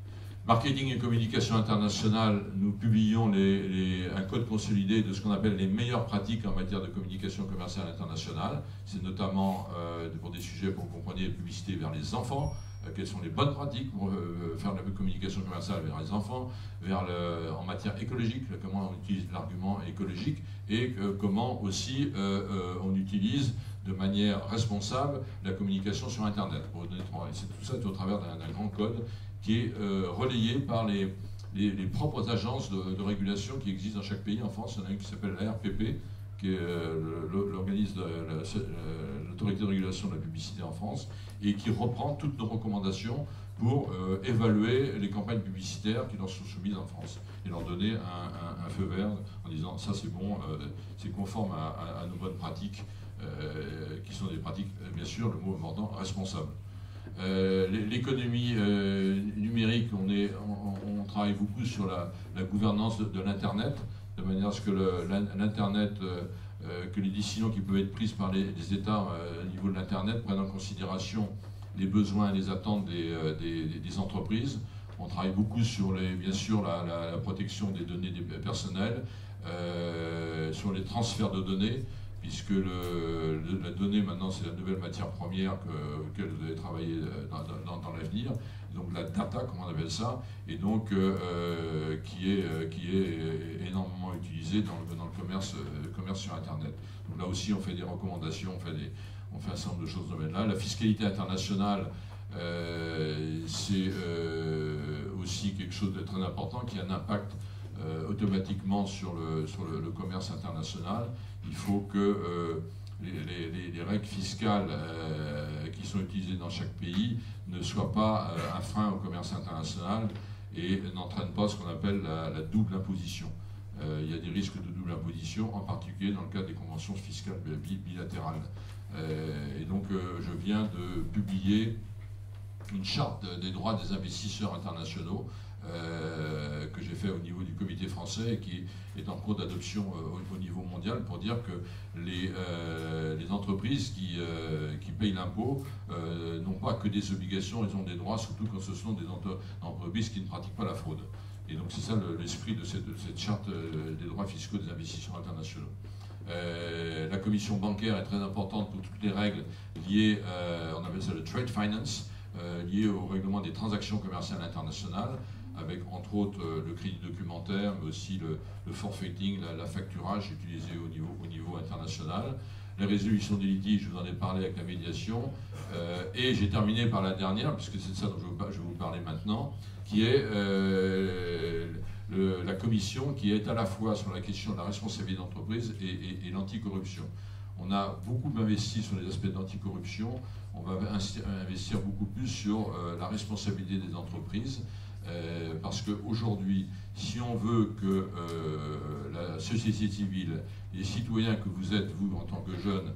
Marketing et communication internationale, nous publions un code consolidé de ce qu'on appelle les meilleures pratiques en matière de communication commerciale internationale. C'est notamment pour des sujets, pour que vous compreniez, publicité vers les enfants, quelles sont les bonnes pratiques pour faire de la communication commerciale vers les enfants, en matière écologique, comment on utilise l'argument écologique, et comment aussi on utilise de manière responsable la communication sur Internet. Tout ça est au travers d'un grand code qui est relayé par les propres agences de régulation qui existent dans chaque pays. En France, il y en a une qui s'appelle la RPP, qui est l'organisme de l'autorité de régulation de la publicité en France, et qui reprend toutes nos recommandations pour évaluer les campagnes publicitaires qui leur sont soumises en France et leur donner un feu vert en disant ça c'est bon, c'est conforme à nos bonnes pratiques, qui sont des pratiques, bien sûr, le mot important, responsables. L'économie numérique, on travaille beaucoup sur la gouvernance de l'Internet, de manière à ce que l'Internet, que les décisions qui peuvent être prises par les États au niveau de l'Internet prennent en considération les besoins et les attentes des entreprises. On travaille beaucoup sur, bien sûr, la protection des données personnelles, sur les transferts de données, puisque la donnée maintenant c'est la nouvelle matière première auquel vous allez travailler dans l'avenir, donc la data comme on appelle ça, et donc qui est énormément utilisée dans le commerce sur Internet. Donc là aussi on fait des recommandations, on fait un certain nombre de choses dans ce domaine-là. La fiscalité internationale, c'est aussi quelque chose de très important qui a un impact automatiquement sur le commerce international. Il faut que les règles fiscales qui sont utilisées dans chaque pays ne soient pas un frein au commerce international et n'entraînent pas ce qu'on appelle la double imposition. Il y a des risques de double imposition, en particulier dans le cadre des conventions fiscales bilatérales. Et donc je viens de publier une charte des droits des investisseurs internationaux que j'ai fait au niveau du comité français et qui est en cours d'adoption au niveau mondial, pour dire que les entreprises qui payent l'impôt n'ont pas que des obligations, elles ont des droits, surtout quand ce sont des entreprises qui ne pratiquent pas la fraude. Et donc c'est ça l'esprit de cette charte des droits fiscaux des investisseurs internationaux. La commission bancaire est très importante pour toutes les règles liées, on appelle ça le trade finance, liées au règlement des transactions commerciales internationales, avec entre autres le crédit documentaire, mais aussi le forfaiting, la facturage utilisé au niveau international. Les résolutions des litiges, je vous en ai parlé avec la médiation. Et j'ai terminé par la dernière, puisque c'est de ça dont je vais vous parler maintenant, qui est la commission qui est à la fois sur la question de la responsabilité d'entreprise et l'anticorruption. On a beaucoup investi sur les aspects d'anticorruption, on va investir beaucoup plus sur la responsabilité des entreprises, parce qu'aujourd'hui, si on veut que la société civile, les citoyens que vous êtes, vous en tant que jeunes,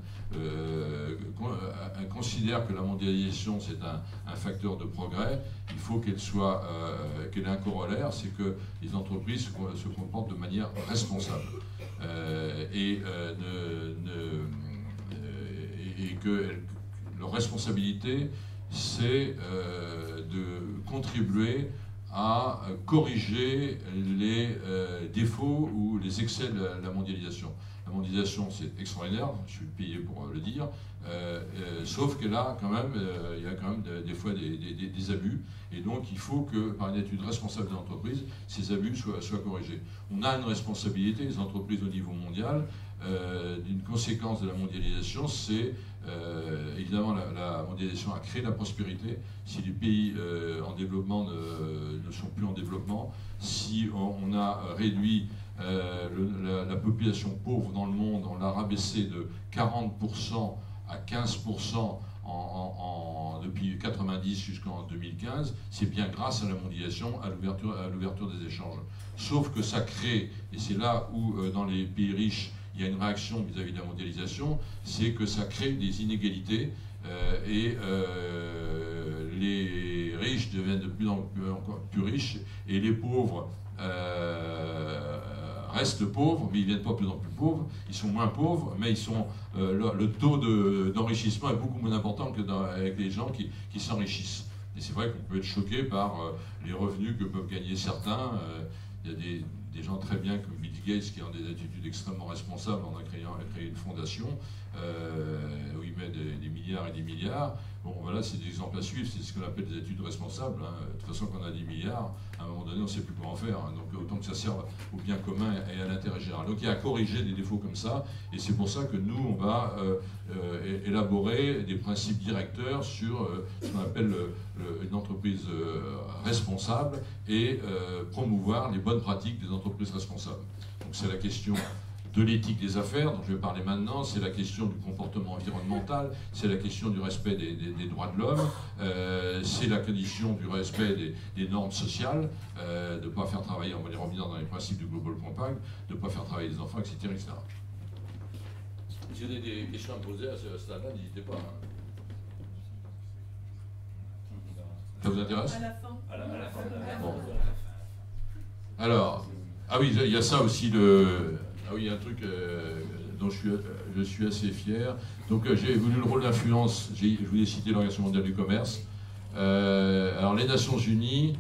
considèrent que la mondialisation c'est un facteur de progrès, il faut qu'elle ait un corollaire, c'est que les entreprises se comportent de manière responsable et que leur responsabilité c'est de contribuer à corriger les défauts ou les excès de la mondialisation. La mondialisation, c'est extraordinaire, je suis payé pour le dire, sauf que là, quand même, il y a quand même des fois des abus, et donc il faut que, par une étude responsable de l'entreprise, ces abus soient corrigés. On a une responsabilité, les entreprises au niveau mondial, d'une conséquence de la mondialisation, c'est évidemment la mondialisation a créé la prospérité. Si les pays en développement ne sont plus en développement, si on a réduit la population pauvre dans le monde, on l'a rabaissé de 40% à 15% depuis 1990 jusqu'en 2015, c'est bien grâce à la mondialisation, à l'ouverture des échanges. Sauf que ça crée, et c'est là où dans les pays riches, il y a une réaction vis-à-vis de la mondialisation, c'est que ça crée des inégalités et les riches deviennent de plus en plus riches et les pauvres restent pauvres, mais ils ne deviennent pas de plus en plus pauvres, ils sont moins pauvres, mais le taux d'enrichissement est beaucoup moins important que avec les gens qui s'enrichissent. Et c'est vrai qu'on peut être choqué par les revenus que peuvent gagner certains. Il y a des gens très bien comme Bill Gates qui ont des attitudes extrêmement responsables en a créé une fondation où il met des milliards et des milliards. Bon, voilà, c'est des exemples à suivre, c'est ce qu'on appelle des attitudes responsables. Hein. De toute façon, quand on a 10 milliards, à un moment donné, on ne sait plus quoi en faire. Hein. Donc, autant que ça serve au bien commun et à l'intérêt général. Donc, il y a à corriger des défauts comme ça. Et c'est pour ça que nous, on va élaborer des principes directeurs sur ce qu'on appelle une entreprise responsable et promouvoir les bonnes pratiques des entreprises responsables. Donc, c'est la question de l'éthique des affaires, dont je vais parler maintenant, c'est la question du comportement environnemental, c'est la question du respect des droits de l'homme, c'est la condition du respect des normes sociales, de ne pas faire travailler, on va les revenir dans les principes du Global Compact, de ne pas faire travailler les enfants, etc. etc. Si vous avez des questions à me poser à ce stade-là, n'hésitez pas. Hein. Ça vous intéresse? À la fin. À la fin. Bon. Alors, ah oui, il y a ça aussi, ah oui, il y a un truc dont je suis assez fier. Donc j'ai voulu le rôle d'influence, je vous ai cité l'Organisation mondiale du commerce. Alors les Nations Unies,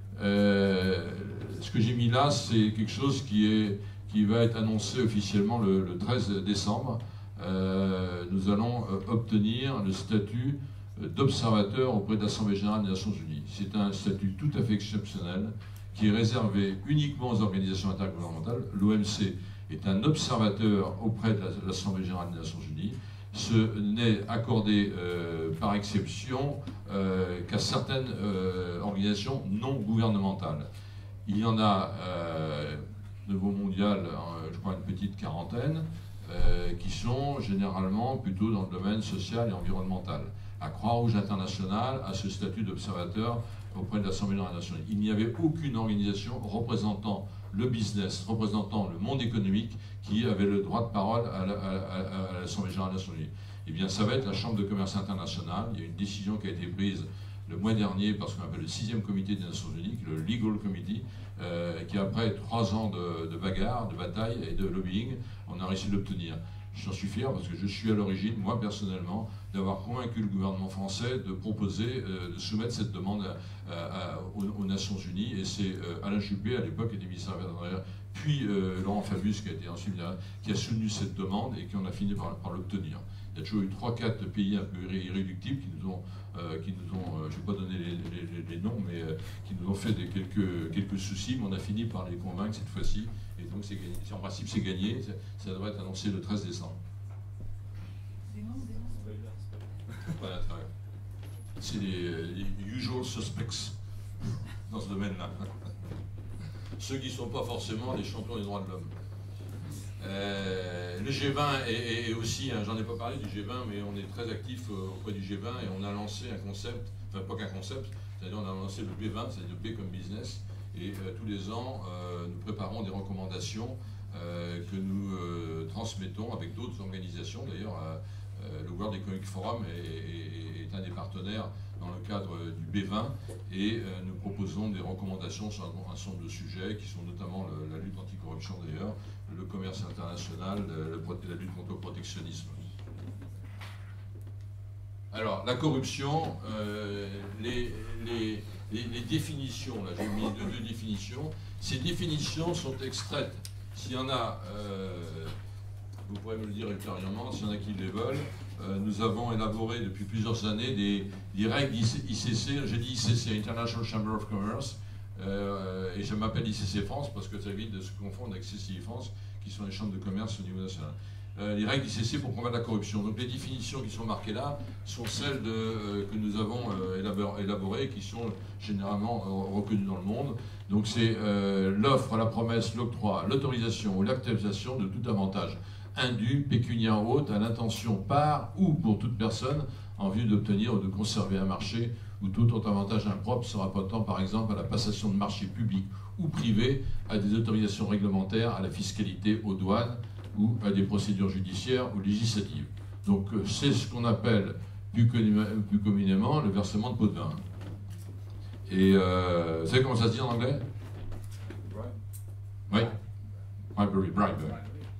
ce que j'ai mis là, c'est quelque chose qui va être annoncé officiellement le 13 décembre. Nous allons obtenir le statut d'observateur auprès de l'Assemblée générale des Nations Unies. C'est un statut tout à fait exceptionnel qui est réservé uniquement aux organisations intergouvernementales. L'OMC est un observateur auprès de l'Assemblée générale des Nations Unies. Ce n'est accordé par exception qu'à certaines organisations non gouvernementales. Il y en a, au niveau mondial, je crois une petite quarantaine, qui sont généralement plutôt dans le domaine social et environnemental. À Croix-Rouge internationale, à ce statut d'observateur auprès de l'Assemblée générale des Nations Unies. Il n'y avait aucune organisation représentant le business, représentant le monde économique, qui avait le droit de parole à l'Assemblée générale des Nations Unies. Eh bien, ça va être la Chambre de commerce internationale. Il y a une décision qui a été prise le mois dernier par ce qu'on appelle le 6e comité des Nations Unies, le Legal Committee, qui après 3 ans de bagarre, de bataille et de lobbying, on a réussi de l'obtenir. J'en suis fier parce que je suis à l'origine, moi personnellement, d'avoir convaincu le gouvernement français de proposer, de soumettre cette demande aux Nations Unies. Et c'est Alain Juppé, à l'époque, était ministre de l'Intérieur, puis Laurent Fabius, qui a été ensuite qui a soutenu cette demande et qu'on a fini par l'obtenir. Il y a toujours eu 3-4 pays un peu irréductibles qui nous ont, je ne vais pas donner les noms, mais qui nous ont fait quelques soucis, mais on a fini par les convaincre cette fois-ci. Et donc, en principe, c'est gagné. Ça devrait être annoncé le 13 décembre. Des noms. Pas d'intérêt. C'est les usual suspects dans ce domaine-là. Ceux qui ne sont pas forcément des champions des droits de l'homme. Le G20 est aussi, hein, j'en ai pas parlé du G20, mais on est très actif auprès du G20 et on a lancé un concept, enfin pas qu'un concept, c'est-à-dire on a lancé le B20, c'est-à-dire le B comme business, et tous les ans nous préparons des recommandations que nous transmettons avec d'autres organisations. D'ailleurs, le World Economic Forum est un des partenaires dans le cadre du B20 et nous proposons des recommandations sur un certain nombre de sujets qui sont notamment la lutte anticorruption d'ailleurs, le commerce international, la lutte contre le protectionnisme. Alors, la corruption, les définitions, là j'ai mis deux définitions. Ces définitions sont extraites. S'il y en a, vous pourrez me le dire ultérieurement, s'il y en a qui les veulent, nous avons élaboré depuis plusieurs années des règles ICC. J'ai dit ICC, International Chamber of Commerce, et je m'appelle ICC France parce que ça évite de se confondre avec CCI France, qui sont les chambres de commerce au niveau national. Les règles ICC pour combattre la corruption. Donc les définitions qui sont marquées là sont celles que nous avons élaborées et qui sont généralement reconnues dans le monde. Donc c'est l'offre, la promesse, l'octroi, l'autorisation ou l'acceptation de tout avantage indu, pécuniaire ou autre, à l'intention par ou pour toute personne en vue d'obtenir ou de conserver un marché ou tout autre avantage impropre se rapportant par exemple à la passation de marchés publics ou privés, à des autorisations réglementaires, à la fiscalité, aux douanes ou à des procédures judiciaires ou législatives. Donc c'est ce qu'on appelle plus communément le versement de pots de vin. Et vous savez comment ça se dit en anglais? Oui. Bribery.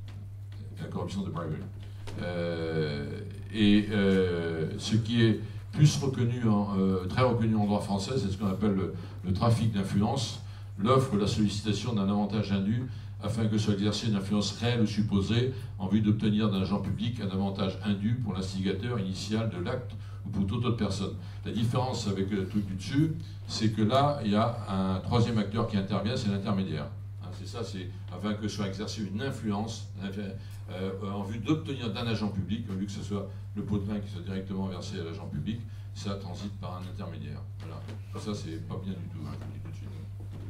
La corruption de bribery. Ce qui est plus reconnu, très reconnu en droit français, c'est ce qu'on appelle le trafic d'influence, l'offre ou la sollicitation d'un avantage indu afin que soit exercée une influence réelle ou supposée en vue d'obtenir d'un agent public un avantage indu pour l'instigateur initial de l'acte ou pour toute autre personne. La différence avec le truc du dessus, c'est que là, il y a un troisième acteur qui intervient, c'est l'intermédiaire. C'est ça, c'est afin que soit exercée une influence en vue d'obtenir d'un agent public, au lieu que ce soit le pot de vin qui soit directement versé à l'agent public, ça transite par un intermédiaire. Voilà. Ça, c'est pas bien du tout, je vous dis tout de suite.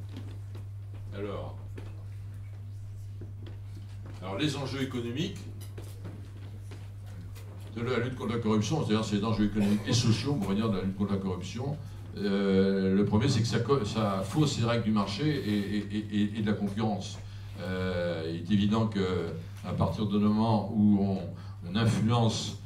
Alors, les enjeux économiques de la lutte contre la corruption, c'est-à-dire c'est les enjeux économiques et sociaux, on va dire, de la lutte contre la corruption. Le premier, c'est que ça fausse les règles du marché et de la concurrence. Il est évident qu'à partir du moment où on influence...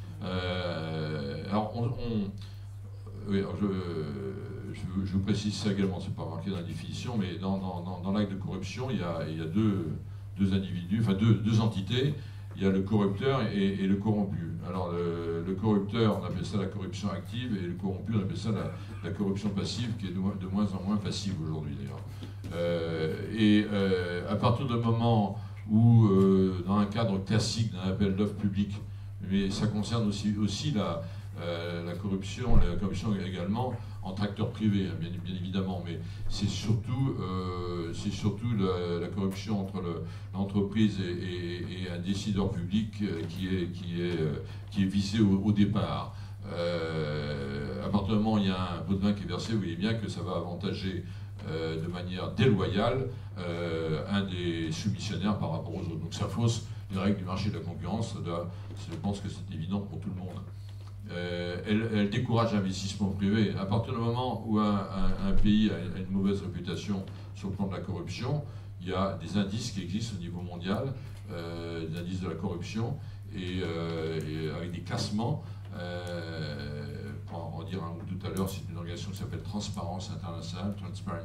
oui, je vous précise ça également, c'est pas marqué dans la définition, mais dans l'acte de corruption, il y a deux individus, enfin deux entités. Il y a le corrupteur et le corrompu. Alors le corrupteur, on appelle ça la corruption active, et le corrompu, on appelle ça la corruption passive, qui est de moins en moins passive aujourd'hui d'ailleurs. À partir du moment où, dans un cadre classique d'un appel d'offres public, mais ça concerne aussi la corruption également entre acteurs privés, bien évidemment, mais c'est surtout la corruption entre l'entreprise et un décideur public qui est visé au départ. À partir du moment où il y a un pot de vin qui est versé, vous voyez bien que ça va avantager de manière déloyale un des soumissionnaires par rapport aux autres. Donc ça fausse les règles du marché de la concurrence. Là, je pense que c'est évident pour tout le monde. Elle décourage l'investissement privé. À partir du moment où un pays a une mauvaise réputation sur le plan de la corruption, il y a des indices qui existent au niveau mondial, des indices de la corruption, et avec des classements. Pour en dire un mot tout à l'heure, c'est une organisation qui s'appelle Transparency International,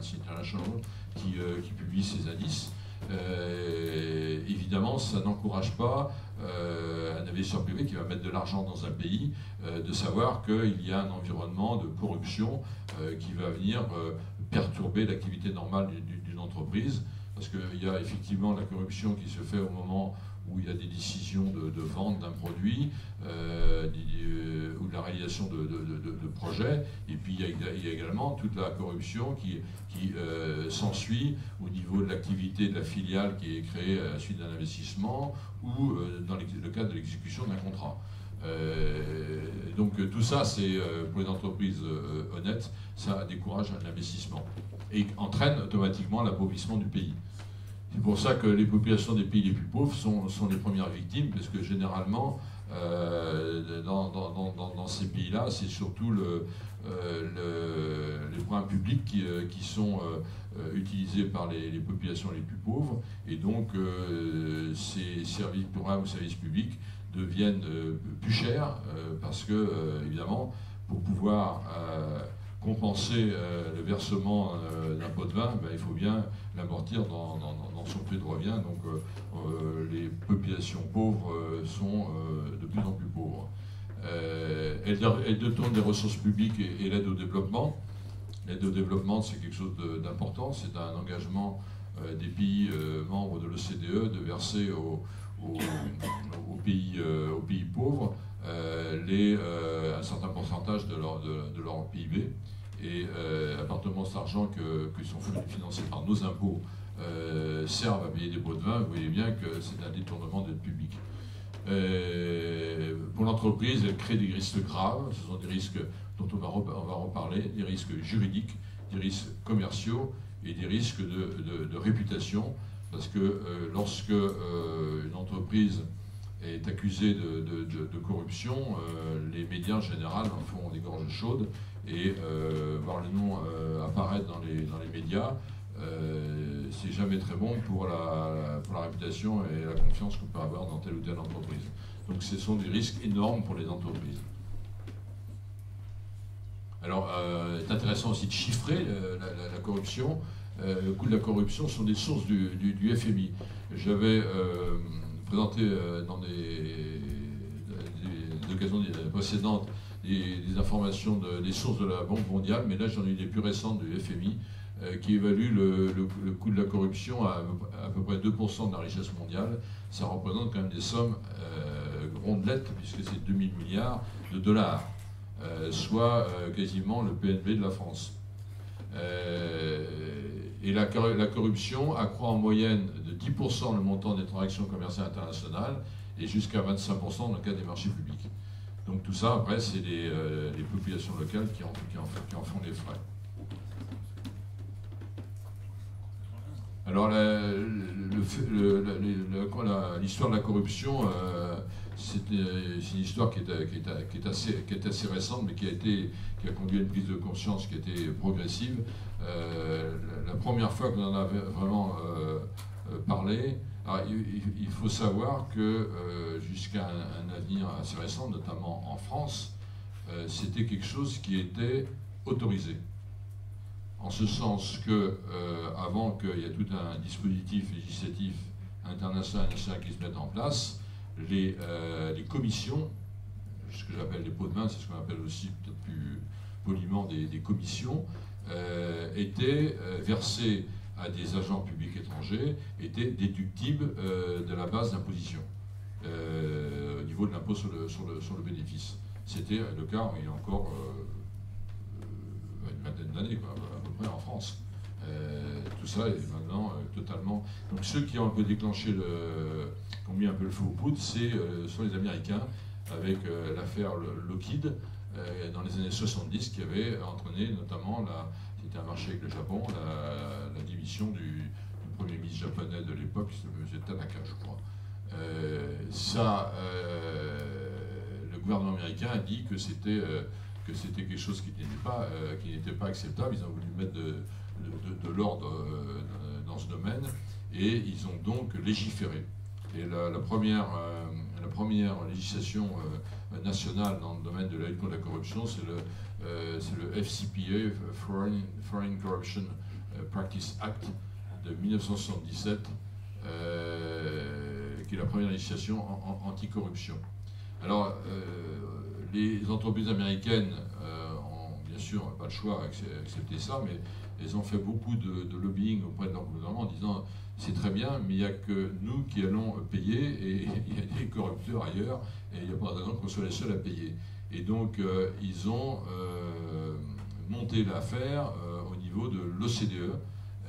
qui publie ces indices. Évidemment, ça n'encourage pas un investisseur privé qui va mettre de l'argent dans un pays de savoir qu'il y a un environnement de corruption qui va venir perturber l'activité normale d'une entreprise, parce qu'il y a effectivement la corruption qui se fait au moment où il y a des décisions de vente d'un produit ou de la réalisation de projets, et puis il y a également toute la corruption qui s'ensuit au niveau de l'activité de la filiale qui est créée à la suite d'un investissement ou dans le cadre de l'exécution d'un contrat. Donc tout ça, c'est pour les entreprises honnêtes, ça décourage l'investissement et entraîne automatiquement l'appauvrissement du pays. C'est pour ça que les populations des pays les plus pauvres sont les premières victimes, parce que généralement, dans ces pays-là, c'est surtout les programmes publics qui sont utilisés par les populations les plus pauvres, et donc ces programmes ou services publics deviennent plus chers, parce que, évidemment, pour pouvoir compenser le versement d'un pot de vin, il faut bien l'amortir dans son prix de revient. Donc les populations pauvres sont de plus en plus pauvres. Elles détournent des ressources publiques et l'aide au développement. L'aide au développement, c'est quelque chose d'important. C'est un engagement des pays membres de l'OCDE de verser aux pays pauvres un certain pourcentage de leur PIB. Et à partir du moment où cet argent qui sont financés par nos impôts servent à payer des pots de vin, vous voyez bien que c'est un détournement d'aide publique. Pour l'entreprise, elle crée des risques graves. Ce sont des risques dont on va reparler, des risques juridiques, des risques commerciaux et des risques de réputation. Parce que lorsque une entreprise est accusée de corruption, les médias en général en font des gorges chaudes, et voir le nom apparaître dans les médias, c'est jamais très bon pour la réputation et la confiance qu'on peut avoir dans telle ou telle entreprise. Donc ce sont des risques énormes pour les entreprises. Alors, c'est intéressant aussi de chiffrer la corruption. Le coût de la corruption sont des sources du FMI. J'avais présenté dans des occasions précédentes des informations des sources de la Banque mondiale, mais là j'en ai eu des plus récentes du FMI, qui évalue le coût de la corruption à peu près 2% de la richesse mondiale. Ça représente quand même des sommes rondelettes, puisque c'est 2000 milliards de dollars, soit quasiment le PNB de la France. Et la corruption accroît en moyenne de 10% le montant des transactions commerciales internationales et jusqu'à 25% dans le cas des marchés publics. Donc tout ça, après, c'est les populations locales qui en font les frais. Alors l'histoire de la corruption, c'est une histoire qui est assez récente, mais qui a conduit à une prise de conscience qui a été progressive. La première fois qu'on en avait vraiment parlé, alors, il faut savoir que jusqu'à un avenir assez récent, notamment en France, c'était quelque chose qui était autorisé. En ce sens que, avant qu'il y ait tout un dispositif législatif international et national qui se mette en place, les commissions, ce que j'appelle les pots de main, c'est ce qu'on appelle aussi peut-être plus poliment des commissions, étaient versées à des agents publics étrangers, étaient déductibles de la base d'imposition au niveau de l'impôt sur le bénéfice. C'était le cas il y a encore une vingtaine d'années, à peu près en France. Tout ça est maintenant totalement... Donc ceux qui ont un peu déclenché qui ont mis un peu le feu aux poudres, sont les Américains, avec l'affaire Lockheed dans les années 70, qui avait entraîné notamment, c'était un marché avec le Japon, la dimission du premier ministre japonais de l'époque, M. Tanaka, je crois. Le gouvernement américain a dit que c'était quelque chose qui n'était pas acceptable. Ils ont voulu mettre de l'ordre dans ce domaine et ils ont donc légiféré. Et la première législation nationale dans le domaine de la lutte contre la corruption, c'est le FCPA, Foreign Corruption Practice Act de 1977, qui est la première législation anticorruption. Alors, les entreprises américaines ont bien sûr pas le choix d'accepter ça, mais elles ont fait beaucoup de lobbying auprès de leur gouvernement en disant c'est très bien, mais il n'y a que nous qui allons payer et il y a des corrupteurs ailleurs et il n'y a pas de raison qu'on soit les seuls à payer. Et donc ils ont monté l'affaire au niveau de l'OCDE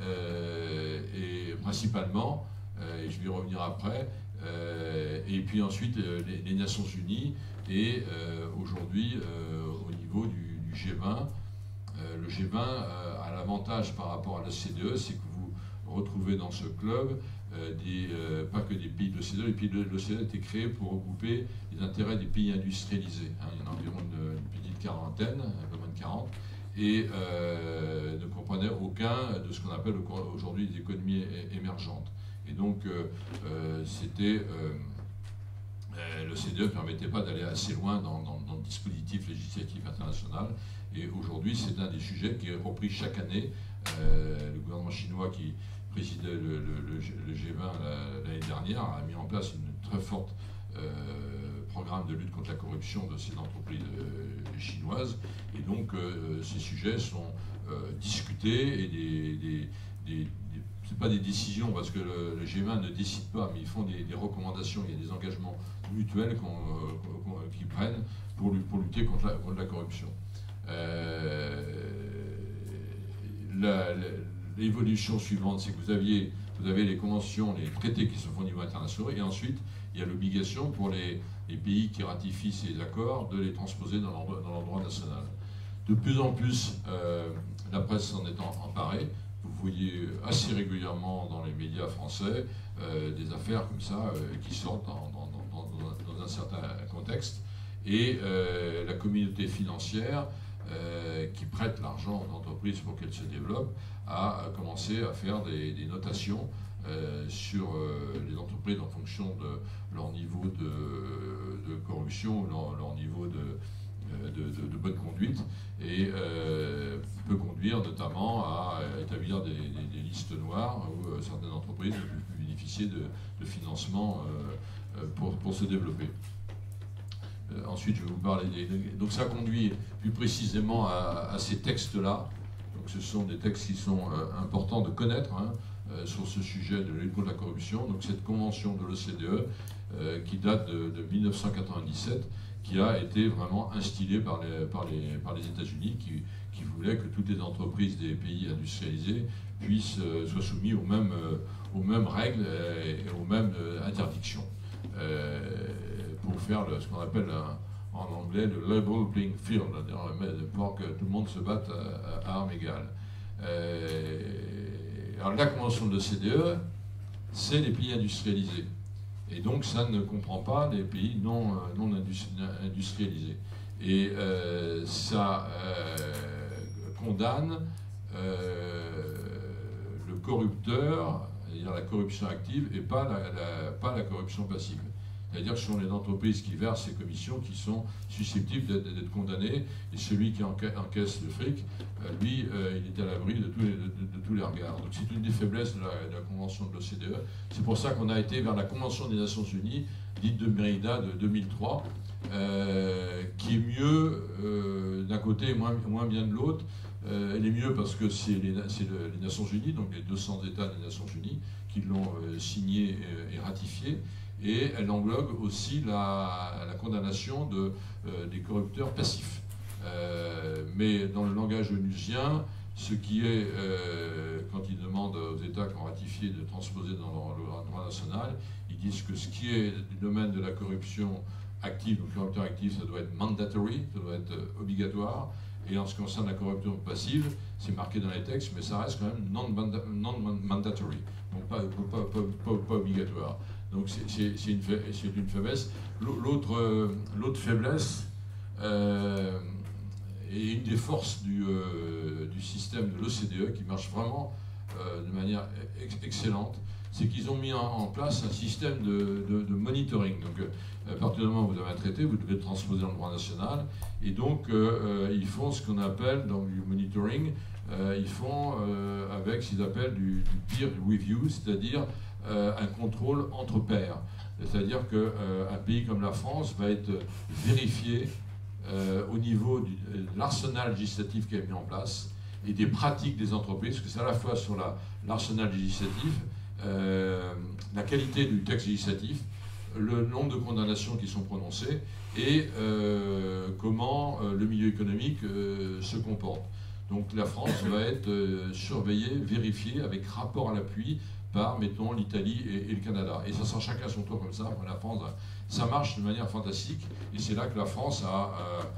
et principalement, et je vais y revenir après, et puis ensuite les Nations Unies et aujourd'hui au niveau du G20. Le G20 a l'avantage par rapport à l'OCDE, c'est que vous retrouvez dans ce club pas que des pays de l'OCDE. Les pays de l'OCDE étaient créés pour regrouper les intérêts des pays industrialisés. Il y en a environ une petite quarantaine, un peu moins de 40, et ne comprenaient aucun de ce qu'on appelle aujourd'hui des économies émergentes. Et donc, l'OCDE ne permettait pas d'aller assez loin dans le dispositif législatif international. Et aujourd'hui, c'est un des sujets qui est repris chaque année. Le gouvernement chinois qui présidait le G20 l'année dernière a mis en place une très forte programme de lutte contre la corruption de ces entreprises chinoises. Et donc, ces sujets sont discutés et ce n'est pas des décisions parce que le G20 ne décide pas, mais ils font des recommandations, il y a des engagements mutuels qu'ils prennent pour lutter contre la corruption. L'évolution suivante, c'est que vous avez les conventions, les traités qui se font au niveau international, et ensuite il y a l'obligation pour les pays qui ratifient ces accords de les transposer dans leur droit national. De plus en plus, la presse s'en est emparée. Vous voyez assez régulièrement dans les médias français des affaires comme ça qui sortent dans un certain contexte. Et la communauté financière qui prête l'argent aux entreprises pour qu'elles se développent a commencé à faire des notations sur les entreprises en fonction de leur niveau de corruption, leur niveau de bonne conduite, et peut conduire notamment à établir des listes noires où certaines entreprises peuvent bénéficier de financement pour se développer. ensuite, je vais vous parler donc ça conduit plus précisément à ces textes-là. Donc ce sont des textes qui sont importants de connaître sur ce sujet de lutte contre la corruption. Donc cette convention de l'OCDE qui date de 1997, qui a été vraiment instillée par les États-Unis, qui voulaient que toutes les entreprises des pays industrialisés soient soumises aux mêmes règles et aux mêmes interdictions, pour faire ce qu'on appelle en anglais le level playing field, pour que tout le monde se batte à armes égales. Alors la convention de l'OCDE, c'est les pays industrialisés. Et donc ça ne comprend pas les pays non industrialisés. Et ça condamne le corrupteur, c'est-à-dire la corruption active, et pas la corruption passive. C'est-à-dire que ce sont les entreprises qui versent ces commissions qui sont susceptibles d'être condamnées, et celui qui encaisse le fric, lui, il est à l'abri de tous les regards. Donc c'est une des faiblesses de la Convention de l'OCDE. C'est pour ça qu'on a été vers la Convention des Nations Unies, dite de Mérida de 2003, qui est mieux d'un côté et moins bien de l'autre. Elle est mieux parce que c'est les Nations Unies, donc les 200 États des Nations Unies, qui l'ont signée et ratifiée. Et elle englobe aussi la condamnation des corrupteurs passifs. Mais dans le langage onusien, ce qui est, quand ils demandent aux États qui ont ratifié de transposer dans le droit national, ils disent que ce qui est du domaine de la corruption active, donc corrupteur actif, ça doit être mandatory, ça doit être obligatoire. Et en ce qui concerne la corruption passive, c'est marqué dans les textes, mais ça reste quand même non-mandatory, donc pas obligatoire. Donc c'est une faiblesse. L'autre faiblesse, et une des forces du système de l'OCDE, qui marche vraiment de manière excellente, c'est qu'ils ont mis en place un système de monitoring. Donc à partir du moment où vous avez un traité, vous devez le transposer dans le droit national, et donc ils font ce qu'on appelle donc, du monitoring, ils font avec ce qu'ils appellent du peer review, c'est-à-dire un contrôle entre pairs. C'est-à-dire qu'un pays comme la France va être vérifié au niveau de l'arsenal législatif qui est mis en place et des pratiques des entreprises, parce que c'est à la fois sur l'arsenal législatif, la qualité du texte législatif, le nombre de condamnations qui sont prononcées et comment le milieu économique se comporte. Donc la France va être surveillée, vérifiée avec rapport à l'appui par, mettons, l'Italie et le Canada. Et ça sera chacun son tour comme ça. La France, ça marche de manière fantastique. Et c'est là que la France a,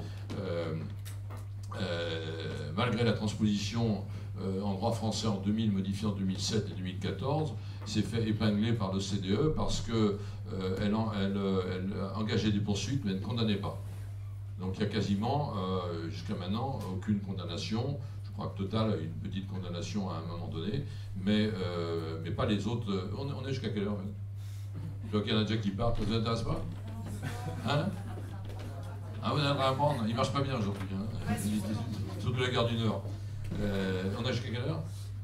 malgré la transposition en droit français en 2000, modifiée en 2007 et 2014, s'est fait épingler par l'OCDE parce qu'elle engageait des poursuites, mais elle ne condamnait pas. Donc il y a quasiment, jusqu'à maintenant, aucune condamnation. Je crois que Total a eu une petite condamnation à un moment donné, mais pas les autres. On est jusqu'à quelle heure? Je vois qu'il y en a déjà qui partent. Ça vous intéresse pas? Hein? Ah, vous allez apprendre. Il ne marche pas bien aujourd'hui. Hein? Surtout la gare du Nord. On est jusqu'à quelle heure?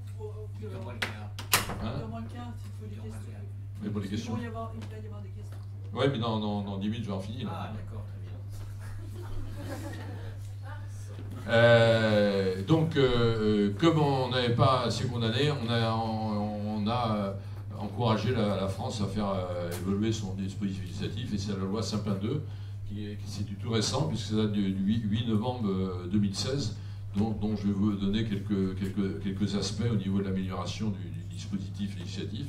Hein? Mais pour les questions. Il va y avoir des questions. Oui, mais dans 10 minutes, je vais en finir. Ah, d'accord, très bien. Donc, comme on n'avait pas assez condamné, on a encouragé la France à faire évoluer son dispositif législatif, et c'est la loi Sapin 2, c'est du tout récent, puisque ça date du 8 novembre 2016, dont je vais vous donner quelques aspects au niveau de l'amélioration du dispositif législatif.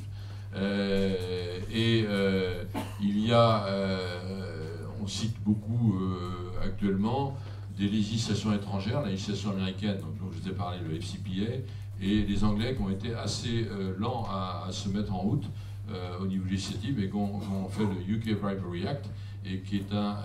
Il y a, on cite beaucoup actuellement, des législations étrangères, la législation américaine, dont je vous ai parlé, le FCPA, et les Anglais qui ont été assez lents à se mettre en route au niveau législatif et qui ont fait le UK Bribery Act, et qui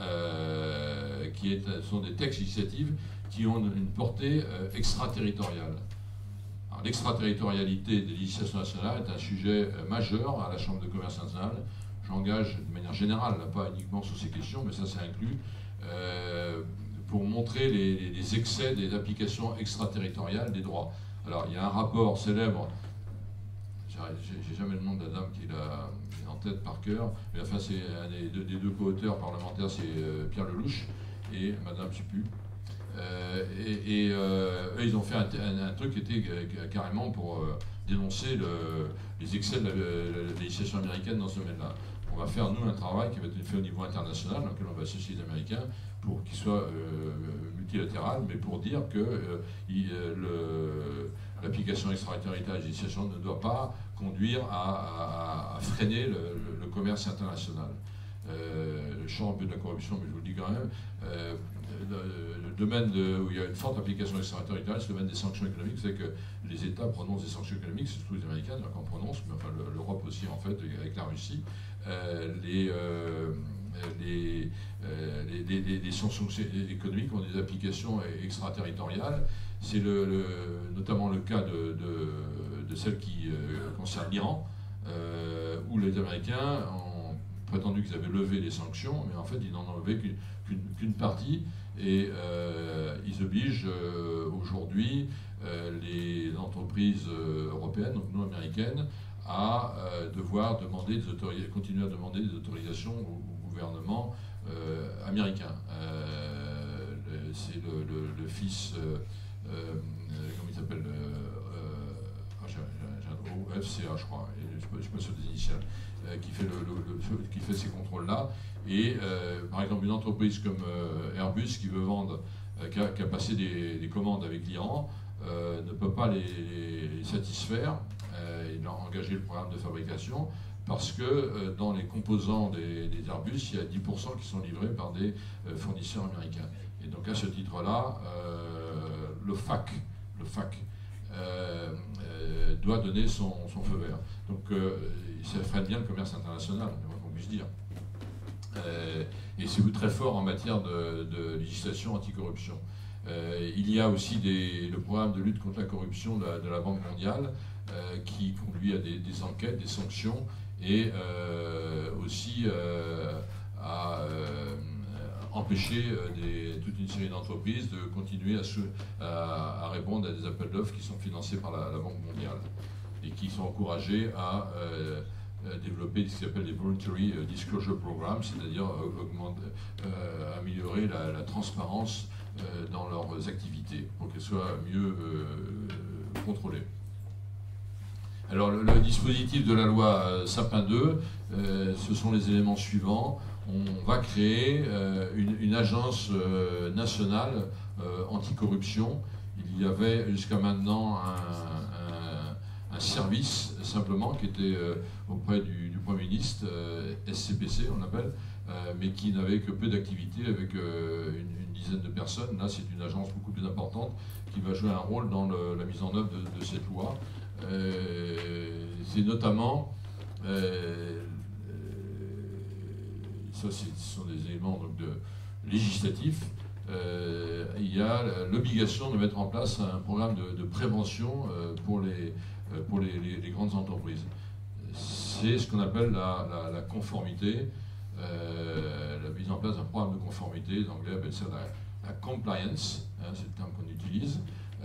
sont des textes législatifs qui ont une portée extraterritoriale. L'extraterritorialité des législations nationales est un sujet majeur à la Chambre de commerce nationale. J'engage de manière générale, pas uniquement sur ces questions, mais ça c'est inclus, pour montrer les excès des applications extraterritoriales des droits. Alors il y a un rapport célèbre j'ai jamais le nom de la dame qui l'a en tête par cœur, mais enfin c'est un des deux co-auteurs parlementaires, c'est Pierre Lelouch et Madame Supu. Eux, ils ont fait un truc qui était carrément pour dénoncer les excès de la législation américaine dans ce domaine-là. On va faire, nous, un travail qui va être fait au niveau international, dans lequel on va associer les Américains, pour qu'il soit multilatéral, mais pour dire que l'application extraterritoriale de la législation ne doit pas conduire à freiner le commerce international. Le champ un peu de la corruption, mais je vous le dis quand même, le domaine où il y a une forte application extraterritoriale, c'est le domaine des sanctions économiques, c'est que les États prononcent des sanctions économiques, c'est surtout les Américains qu'on prononce, mais enfin l'Europe aussi en fait, avec la Russie, les sanctions économiques ont des applications extraterritoriales. C'est notamment le cas de celles qui concernent l'Iran, où les Américains ont prétendu qu'ils avaient levé les sanctions, mais en fait ils n'en ont levé qu'une partie, et ils obligent aujourd'hui les entreprises européennes, donc nous américaines, à devoir demander continuer à demander des autorisations au gouvernement américain. C'est le fils, comment il s'appelle, j'ai un FCA, je crois, je ne suis pas sûr des initiales, qui fait ces contrôles-là. Et par exemple, une entreprise comme Airbus qui veut vendre, qui a passé des commandes avec l'Iran, ne peut pas les satisfaire. Il a engagé le programme de fabrication parce que dans les composants des Airbus, il y a 10% qui sont livrés par des fournisseurs américains. Et donc à ce titre-là, le FAC doit donner son feu vert. Donc ça freine bien le commerce international, on puisse dire. Et c'est très fort en matière de législation anticorruption. Il y a aussi le programme de lutte contre la corruption de la Banque mondiale qui conduit à des enquêtes, des sanctions et aussi à empêcher toute une série d'entreprises de continuer à répondre à des appels d'offres qui sont financés par la Banque mondiale et qui sont encouragés à développer ce qu'ils appellent des Voluntary Disclosure Programs, c'est-à-dire améliorer la transparence dans leurs activités pour qu'elles soient mieux contrôlées. Alors le dispositif de la loi Sapin 2, ce sont les éléments suivants. On va créer une agence nationale anticorruption. Il y avait jusqu'à maintenant un service simplement qui était auprès du Premier ministre, SCPC on l'appelle, mais qui n'avait que peu d'activités avec une dizaine de personnes. Là c'est une agence beaucoup plus importante qui va jouer un rôle dans la mise en œuvre de cette loi. C'est notamment, ça ce sont des éléments donc, législatifs, il y a l'obligation de mettre en place un programme de prévention pour les grandes entreprises. C'est ce qu'on appelle la conformité, la mise en place d'un programme de conformité, les Anglais appellent ça la compliance, hein, c'est le terme qu'on utilise.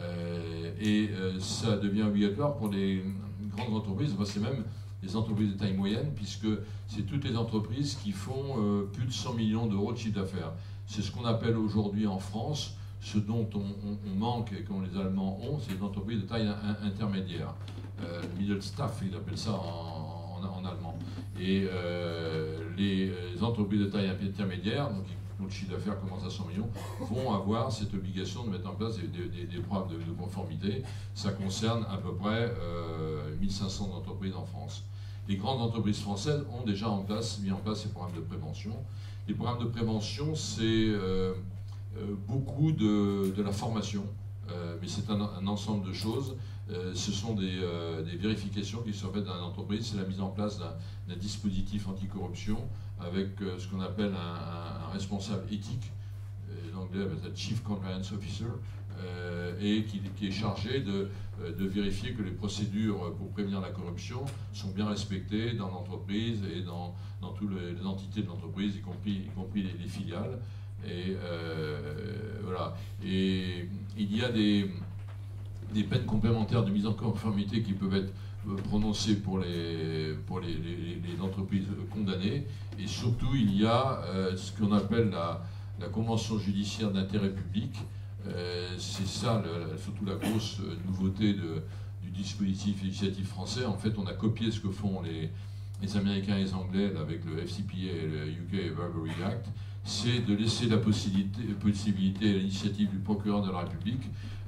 Ça devient obligatoire pour les grandes entreprises, enfin, c'est même les entreprises de taille moyenne, puisque c'est toutes les entreprises qui font plus de 100 millions d'euros de chiffre d'affaires. C'est ce qu'on appelle aujourd'hui en France, ce dont on manque et que les Allemands ont, c'est les entreprises de taille intermédiaire. Mittelstaff, ils appellent ça en allemand. Et les entreprises de taille intermédiaire, donc dont le chiffre d'affaires commence à 100 millions, vont avoir cette obligation de mettre en place des programmes de conformité. Ça concerne à peu près 1500 entreprises en France. Les grandes entreprises françaises ont déjà mis en place ces programmes de prévention. Les programmes de prévention, c'est beaucoup de la formation, mais c'est un ensemble de choses. Ce sont des vérifications qui sont faites dans l'entreprise, c'est la mise en place d'un dispositif anticorruption avec ce qu'on appelle un responsable éthique, l'anglais appelle ça Chief Compliance Officer, et qui est chargé de vérifier que les procédures pour prévenir la corruption sont bien respectées dans l'entreprise et dans toutes les entités de l'entreprise, y compris les filiales. Et voilà. Et il y a des peines complémentaires de mise en conformité qui peuvent être prononcées pour les entreprises condamnées. Et surtout, il y a ce qu'on appelle la convention judiciaire d'intérêt public. C'est ça, surtout la grosse nouveauté du dispositif législatif français. En fait, on a copié ce que font les Américains et les Anglais avec le FCPA et le UK Burglary Act. C'est de laisser la possibilité à l'initiative du procureur de la République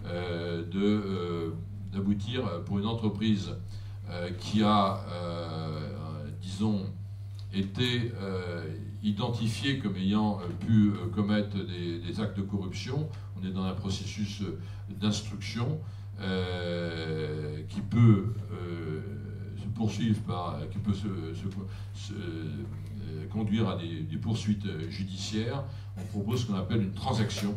d'aboutir pour une entreprise qui a, disons, été identifiée comme ayant pu commettre des actes de corruption. On est dans un processus d'instruction qui peut se poursuivre qui peut conduire à des poursuites judiciaires. On propose ce qu'on appelle une transaction.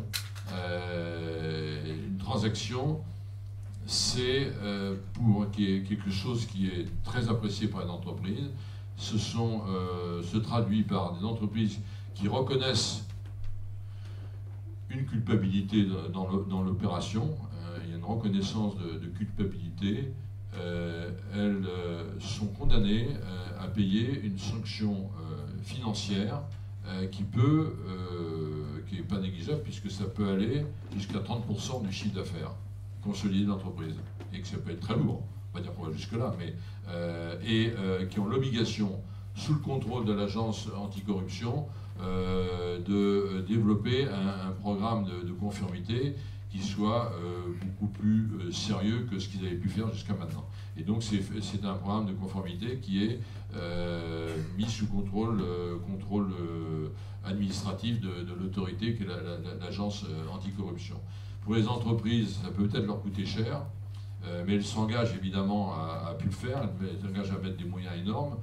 Une transaction, c'est quelque chose qui est très apprécié par les entreprises. Se traduit par des entreprises qui reconnaissent une culpabilité dans l'opération. Il y a une reconnaissance de culpabilité. Elles sont condamnées à payer une sanction financière qui n'est pas négligeable, puisque ça peut aller jusqu'à 30% du chiffre d'affaires consolidé de l'entreprise, et que ça peut être très lourd. On va dire qu'on va jusque-là, mais qui ont l'obligation, sous le contrôle de l'agence anticorruption, de développer un programme de conformité qui soit beaucoup plus sérieux que ce qu'ils avaient pu faire jusqu'à maintenant. Et donc c'est un programme de conformité qui est mis sous contrôle administratif de l'autorité qui est l'agence anticorruption. Pour les entreprises, ça peut peut-être leur coûter cher, mais elles s'engagent évidemment à plus le faire, elles s'engagent à mettre des moyens énormes.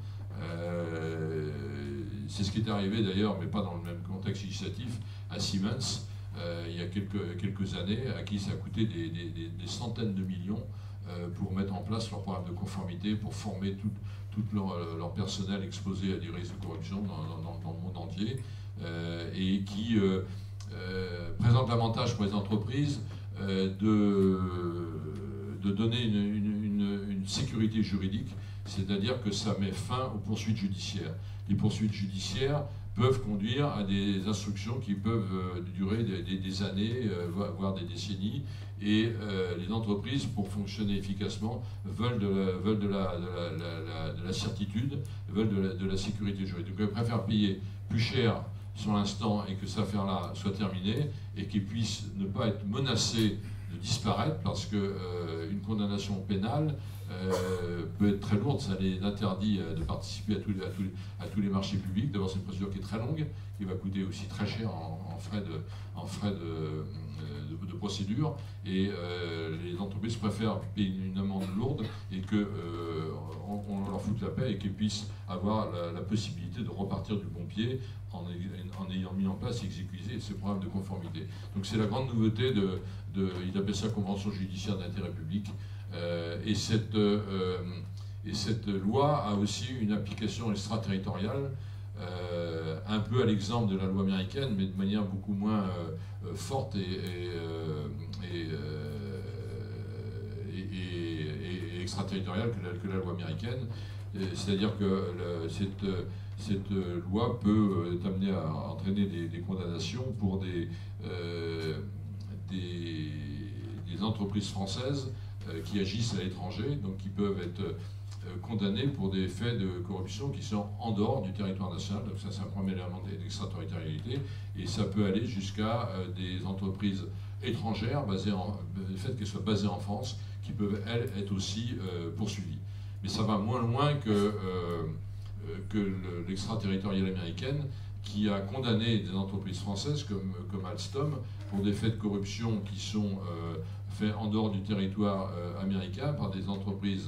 C'est ce qui est arrivé d'ailleurs, mais pas dans le même contexte législatif, à Siemens, il y a quelques années, à qui ça a coûté des centaines de millions pour mettre en place leur programme de conformité, pour former tout leur personnel exposé à des risques de corruption dans le monde entier, et qui présente l'avantage pour les entreprises de donner une sécurité juridique, c'est-à-dire que ça met fin aux poursuites judiciaires. Les poursuites judiciaires peuvent conduire à des instructions qui peuvent durer des années, voire des décennies, et les entreprises, pour fonctionner efficacement, veulent de la certitude, veulent de la sécurité juridique. Donc elles préfèrent payer plus cher sur l'instant et que cette affaire-là soit terminée, et qu'ils puissent ne pas être menacés de disparaître, parce qu'une condamnation pénale peut être très lourde. Ça les interdit de participer à tous les marchés publics. D'abord, c'est une procédure qui est très longue, qui va coûter aussi très cher en frais de procédure, et les entreprises préfèrent payer une amende lourde et qu'on leur foute la paix, et qu'ils puissent avoir la possibilité de repartir du bon pied en ayant mis en place et exécuté ces programmes de conformité. Donc c'est la grande nouveauté ils appellent ça convention judiciaire d'intérêt public. Et cette loi a aussi une application extraterritoriale, un peu à l'exemple de la loi américaine, mais de manière beaucoup moins forte et extraterritoriale que la loi américaine. C'est-à-dire que cette loi peut être amenée à entraîner des condamnations pour des entreprises françaises qui agissent à l'étranger, donc qui peuvent être condamnés pour des faits de corruption qui sont en dehors du territoire national. Donc ça, c'est un premier élément d'extraterritorialité, et ça peut aller jusqu'à des entreprises étrangères, le fait qu'elles soient basées en France, qui peuvent, elles, être aussi poursuivies. Mais ça va moins loin que l'extraterritoriale américaine, qui a condamné des entreprises françaises comme Alstom pour des faits de corruption qui sont faits en dehors du territoire américain par des entreprises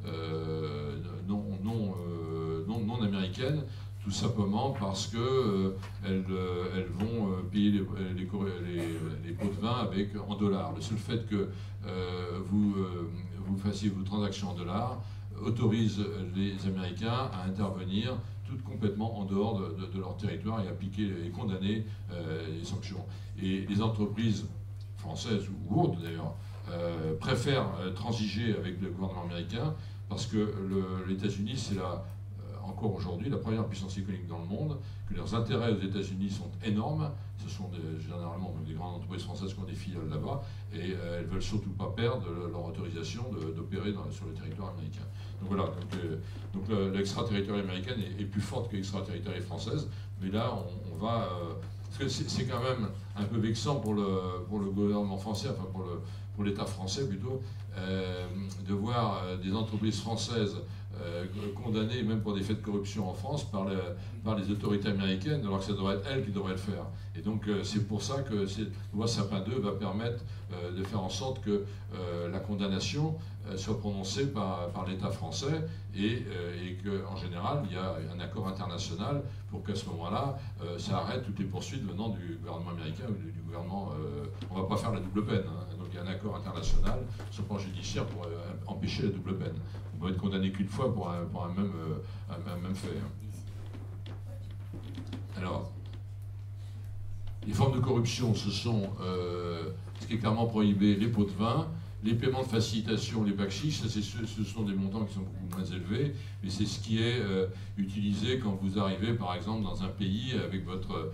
non américaines, tout simplement parce que elles vont payer les pots de vin en dollars. Le seul fait que vous fassiez vos transactions en dollars autorise les Américains à intervenir complètement en dehors de leur territoire et appliquer et condamner les sanctions. Et les entreprises françaises, ou autres d'ailleurs, préfèrent transiger avec le gouvernement américain parce que les États-Unis, c'est encore aujourd'hui la première puissance économique dans le monde, que leurs intérêts aux États-Unis sont énormes. Ce sont généralement des grandes entreprises françaises qui ont des filiales là-bas, et elles ne veulent surtout pas perdre leur autorisation d'opérer sur le territoire américain. Donc voilà, donc l'extraterritorialité américaine est plus forte que l'extraterritorialité française, mais là on va... parce que c'est quand même un peu vexant pour le gouvernement français, enfin pour l'État français plutôt, de voir des entreprises françaises condamnées, même pour des faits de corruption en France, par les autorités américaines, alors que ça devrait être elles qui devraient le faire. Et donc c'est pour ça que la loi Sapin 2 va permettre de faire en sorte que la condamnation soit prononcée par l'État français et qu'en général, il y a un accord international pour qu'à ce moment-là, ça arrête toutes les poursuites venant du gouvernement américain ou du gouvernement... on ne va pas faire la double peine. Hein. Donc il y a un accord international sur le plan judiciaire pour empêcher la double peine. On va être condamné qu'une fois pour un même fait. Hein. Alors, les formes de corruption, ce sont ce qui est clairement prohibé, les pots de vin, les paiements de facilitation, les bakchiches, ce sont des montants qui sont beaucoup moins élevés, mais c'est ce qui est utilisé quand vous arrivez, par exemple, dans un pays avec votre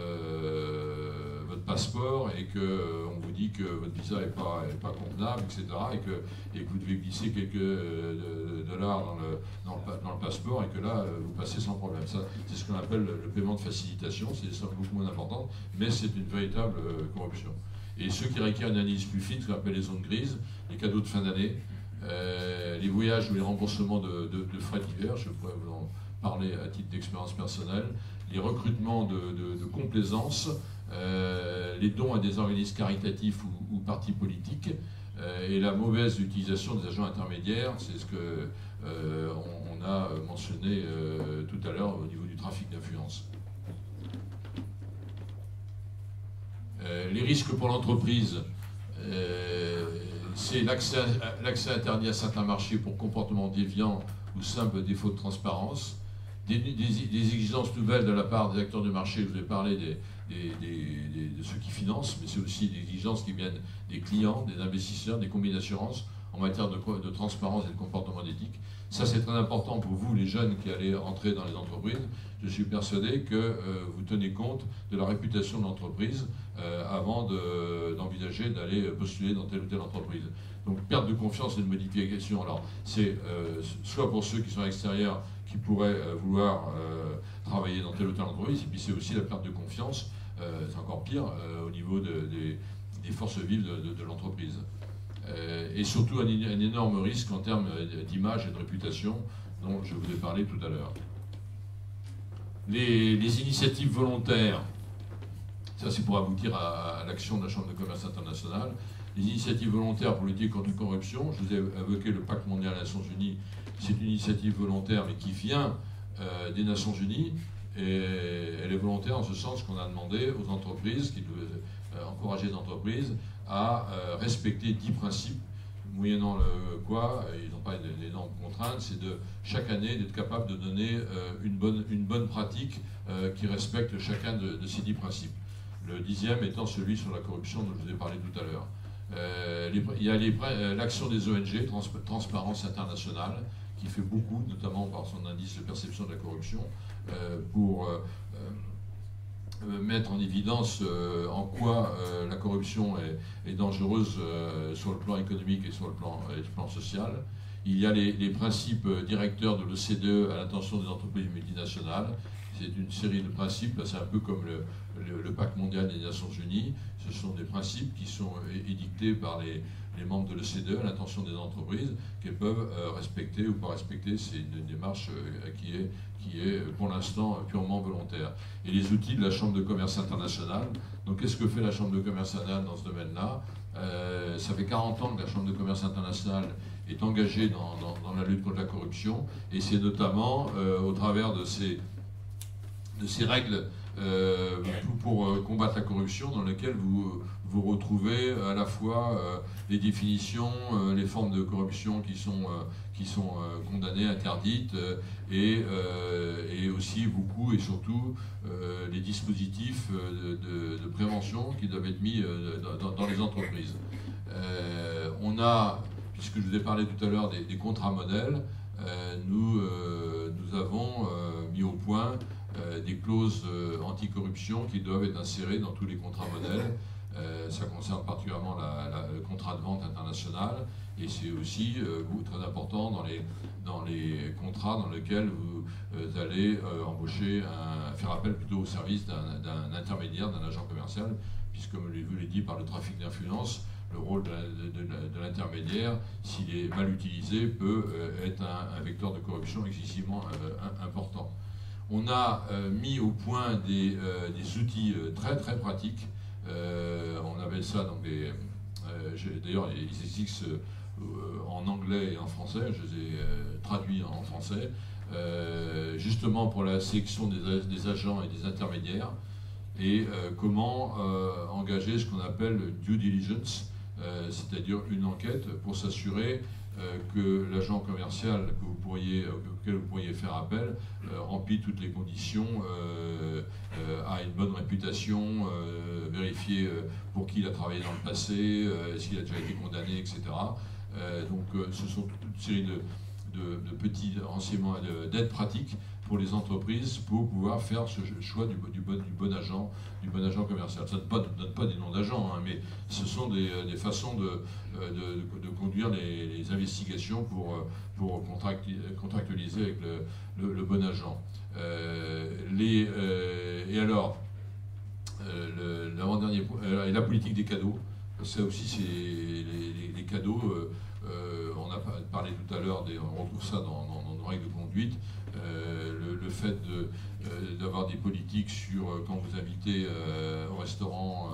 passeport et qu'on vous dit que votre visa n'est pas convenable, etc., et que vous devez glisser quelques dollars dans le passeport et que là, vous passez sans problème. Ça, c'est ce qu'on appelle le paiement de facilitation, c'est des sommes beaucoup moins importantes, mais c'est une véritable corruption. Et ceux qui requièrent une analyse plus fine, ce qu'on appelle les zones grises, les cadeaux de fin d'année, les voyages ou les remboursements de frais divers, je pourrais vous en parler à titre d'expérience personnelle, les recrutements de complaisance, les dons à des organismes caritatifs ou partis politiques, et la mauvaise utilisation des agents intermédiaires, c'est ce qu'on a mentionné tout à l'heure au niveau du trafic d'influence. Les risques pour l'entreprise, c'est l'accès interdit à certains marchés pour comportement déviant ou simple défaut de transparence, des exigences nouvelles de la part des acteurs du marché. Je vous ai parlé de ceux qui financent, mais c'est aussi des exigences qui viennent des clients, des investisseurs, des compagnies d'assurance en matière de transparence et de comportement d'éthique. Ça, c'est très important pour vous, les jeunes qui allez entrer dans les entreprises. Je suis persuadé que vous tenez compte de la réputation de l'entreprise avant d'envisager d'aller postuler dans telle ou telle entreprise. Donc, perte de confiance et de modification. Alors, c'est soit pour ceux qui sont à l'extérieur, qui pourraient vouloir travailler dans telle ou telle entreprise, et puis c'est aussi la perte de confiance, c'est encore pire, au niveau des forces vives de l'entreprise. Et surtout un énorme risque en termes d'image et de réputation dont je vous ai parlé tout à l'heure. Les initiatives volontaires, ça c'est pour aboutir à l'action de la Chambre de commerce internationale. Les initiatives volontaires pour lutter contre la corruption, je vous ai évoqué le Pacte mondial des Nations Unies, c'est une initiative volontaire mais qui vient des Nations Unies, et elle est volontaire en ce sens qu'on a demandé aux entreprises, qui doivent encourager les entreprises à respecter 10 principes, moyennant quoi, ils n'ont pas d'énormes contraintes, c'est de chaque année d'être capable de donner une bonne pratique qui respecte chacun de ces 10 principes. Le 10e étant celui sur la corruption dont je vous ai parlé tout à l'heure. Il y a l'action des ONG, Transparence Internationale, qui fait beaucoup, notamment par son indice de perception de la corruption, pour mettre en évidence en quoi la corruption est dangereuse sur le plan économique et sur le plan social. Il y a les principes directeurs de l'OCDE à l'attention des entreprises multinationales. C'est une série de principes, c'est un peu comme le Pacte mondial des Nations Unies. Ce sont des principes qui sont édictés par les membres de l'OCDE à l'attention des entreprises, qu'elles peuvent respecter ou pas respecter. C'est une démarche qui est pour l'instant purement volontaire. Et les outils de la Chambre de commerce internationale. Donc qu'est-ce que fait la Chambre de commerce internationale dans ce domaine-là? Ça fait 40 ans que la Chambre de commerce internationale est engagée dans la lutte contre la corruption, et c'est notamment au travers de ces règles pour combattre la corruption, dans lesquelles vous retrouvez à la fois les définitions, les formes de corruption qui sont condamnées, interdites, et aussi beaucoup et surtout les dispositifs de prévention qui doivent être mis dans les entreprises. On a puisque je vous ai parlé tout à l'heure des contrats modèles, nous avons mis au point des clauses anticorruption qui doivent être insérées dans tous les contrats modèles. Ça concerne particulièrement le contrat de vente international, et c'est aussi très important dans les contrats dans lesquels vous allez embaucher, faire appel plutôt au service d'un intermédiaire, d'un agent commercial, puisque, comme je vous l'ai dit, par le trafic d'influence, le rôle de l'intermédiaire, s'il est mal utilisé, peut être un vecteur de corruption excessivement important. On a mis au point des outils très très pratiques. On appelle ça donc d'ailleurs ils existent en anglais et en français, je les ai traduits en français, justement pour la sélection des agents et des intermédiaires, et comment engager ce qu'on appelle le due diligence, c'est-à-dire une enquête pour s'assurer que l'agent commercial auquel vous pourriez faire appel remplit toutes les conditions, a une bonne réputation, vérifier pour qui il a travaillé dans le passé, s'il a déjà été condamné, etc. Donc ce sont toute une série de petits renseignements d'aides pratiques pour les entreprises pour pouvoir faire ce choix du bon agent commercial. Ça ne donne pas des noms d'agents, hein, mais ce sont des façons de conduire les investigations pour contractualiser avec le bon agent. Et alors, l'avant-dernier point, et la politique des cadeaux. Ça aussi, c'est les cadeaux. On a parlé tout à l'heure, on retrouve ça dans nos règles de conduite. Le fait d'avoir des politiques sur quand vous invitez au restaurant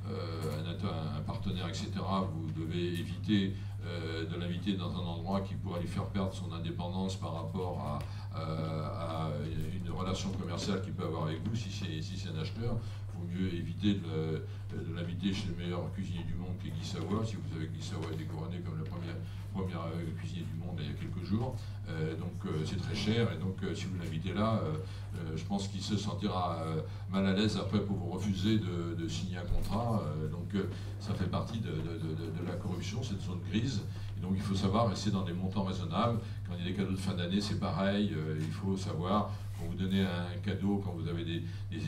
un partenaire, etc., vous devez éviter de l'inviter dans un endroit qui pourrait lui faire perdre son indépendance par rapport à une relation commerciale qu'il peut avoir avec vous si c'est un acheteur. Il vaut mieux éviter de l'inviter chez le meilleur cuisinier du monde qui est Guy Savoy, si vous savez que Guy Savoy est découronné comme le premier cuisinier du monde il y a quelques jours. Donc c'est très cher, et donc si vous l'invitez là, je pense qu'il se sentira mal à l'aise après pour vous refuser de signer un contrat. Donc ça fait partie de la corruption, cette zone grise. Et donc il faut savoir rester dans des montants raisonnables. Quand il y a des cadeaux de fin d'année, c'est pareil. Il faut savoir, quand vous donnez un cadeau, quand vous avez des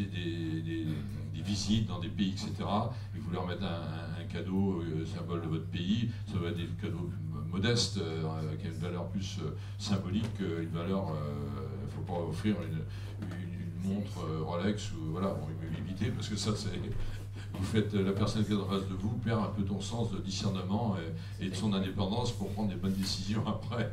visites dans des pays, etc., et que vous leur mettez un cadeau symbole de votre pays, ça doit être des cadeaux modestes, qui a une valeur plus symbolique, une valeur. Il ne faut pas offrir une montre Rolex, ou voilà, bon, il faut éviter, parce que ça, c'est. Vous faites, la personne qui est en face de vous perd un peu ton sens de discernement et de son indépendance pour prendre des bonnes décisions après.